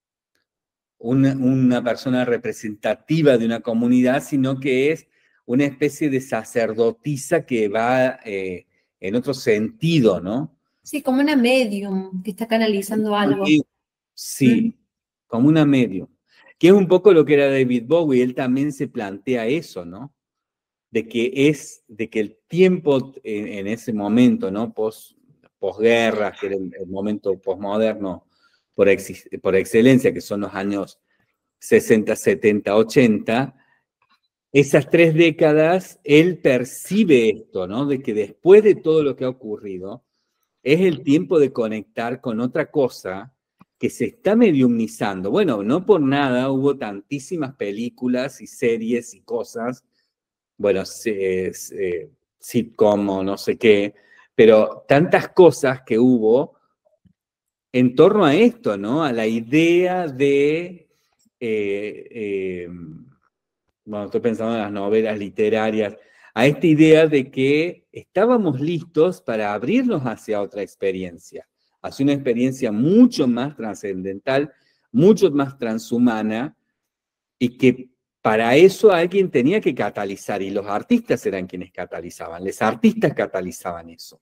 una, una persona representativa de una comunidad, sino que es una especie de sacerdotisa que va eh, en otro sentido, ¿no? Sí, como una medium que está canalizando algo. Sí, como una medium. Que es un poco lo que era David Bowie, él también se plantea eso, ¿no? De que es, de que el tiempo en, en ese momento, ¿no? Post, posguerra, que era el, el momento posmoderno por, ex, por excelencia, que son los años sesenta, setenta, ochenta, esas tres décadas, él percibe esto, ¿no? De que después de todo lo que ha ocurrido, es el tiempo de conectar con otra cosa que se está mediumnizando. Bueno, no por nada hubo tantísimas películas y series y cosas, bueno, eh, eh, sitcom o no sé qué, pero tantas cosas que hubo en torno a esto, ¿no? A la idea de, eh, eh, bueno, estoy pensando en las novelas literarias, a esta idea de que estábamos listos para abrirnos hacia otra experiencia, hacia una experiencia mucho más trascendental, mucho más transhumana, y que para eso alguien tenía que catalizar, y los artistas eran quienes catalizaban, los artistas catalizaban eso.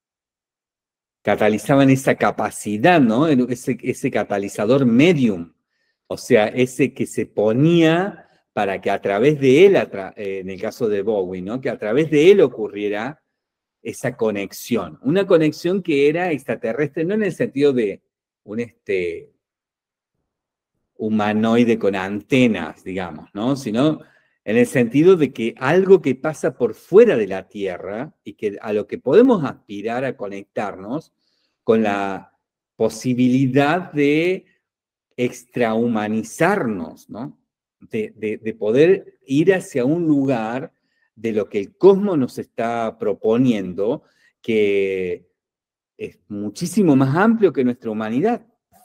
Catalizaban esa capacidad, ¿no? Ese, ese catalizador medium, o sea, ese que se ponía para que a través de él, en el caso de Bowie, ¿no? Que a través de él ocurriera esa conexión. Una conexión que era extraterrestre, no en el sentido de un este, humanoide con antenas, digamos, ¿no? Sino en el sentido de que algo que pasa por fuera de la Tierra y que a lo que podemos aspirar a conectarnos con la posibilidad de extrahumanizarnos, ¿no? De, de, de poder ir hacia un lugar de lo que el cosmos nos está proponiendo, que es muchísimo más amplio que nuestra humanidad.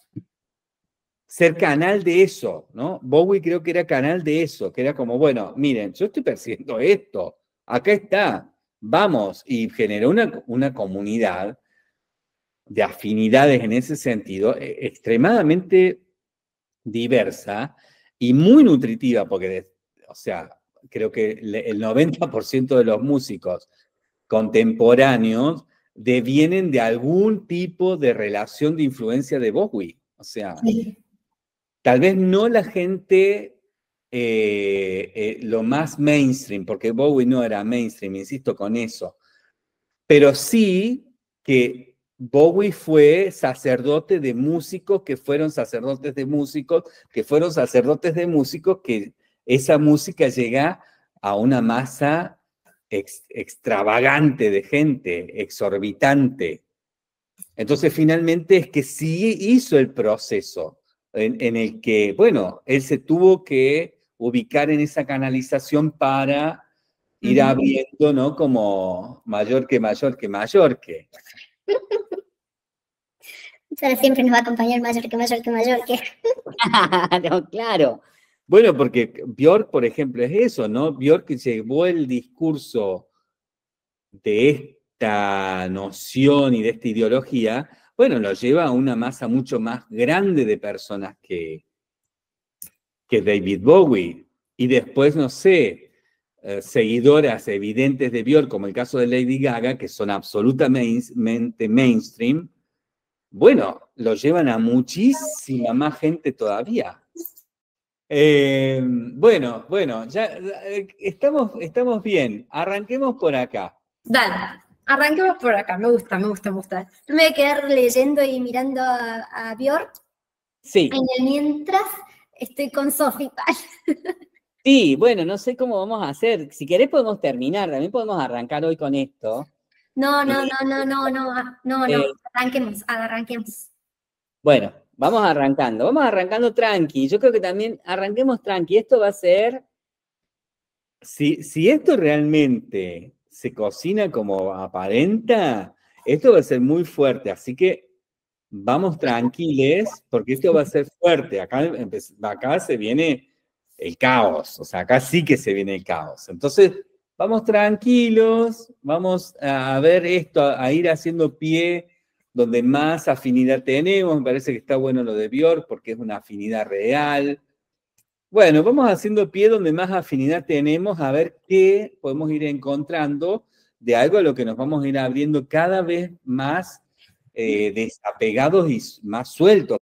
Ser canal de eso, ¿no? Bowie creo que era canal de eso, que era como, bueno, miren, yo estoy percibiendo esto, acá está, vamos, y generó una, una comunidad de afinidades en ese sentido, extremadamente diversa y muy nutritiva, porque, o sea, creo que el noventa por ciento de los músicos contemporáneos devienen de algún tipo de relación de influencia de Bowie, o sea, sí. Tal vez no la gente eh, eh, lo más mainstream, porque Bowie no era mainstream, insisto con eso, pero sí que Bowie fue sacerdote de músicos que fueron sacerdotes de músicos, que fueron sacerdotes de músicos, que esa música llega a una masa ex, extravagante de gente, exorbitante. Entonces, finalmente es que sí hizo el proceso en, en el que, bueno, él se tuvo que ubicar en esa canalización para ir abriendo, ¿no? Como mayor que mayor que mayor que. Ahora siempre nos va a acompañar mayor que mayor que mayor que. No, claro. Bueno, porque Björk, por ejemplo, es eso, ¿no? Björk llevó el discurso de esta noción y de esta ideología, bueno, lo lleva a una masa mucho más grande de personas que, que David Bowie. Y después, no sé, eh, seguidoras evidentes de Björk, como el caso de Lady Gaga, que son absolutamente mainstream, bueno, lo llevan a muchísima más gente todavía. Eh, bueno, bueno, ya eh, estamos, estamos bien. Arranquemos por acá. Dale, arranquemos por acá. Me gusta, me gusta, me gusta. Yo me voy a quedar leyendo y mirando a, a Björk. Sí. En el mientras estoy con Sofi. Sí, bueno, no sé cómo vamos a hacer. Si querés podemos terminar, también podemos arrancar hoy con esto. No, no, no, no, no, no, no, no, Eh, arranquemos, arranquemos. Bueno, vamos arrancando, vamos arrancando tranqui. Yo creo que también arranquemos tranqui. Esto va a ser... Si, si esto realmente se cocina como aparenta, esto va a ser muy fuerte. Así que vamos tranquiles, porque esto va a ser fuerte. Acá, acá se viene el caos. O sea, acá sí que se viene el caos. Entonces, vamos tranquilos, vamos a ver esto, a ir haciendo pie donde más afinidad tenemos. Me parece que está bueno lo de Björk porque es una afinidad real. Bueno, vamos haciendo pie donde más afinidad tenemos, a ver qué podemos ir encontrando de algo a lo que nos vamos a ir abriendo cada vez más eh, desapegados y más sueltos.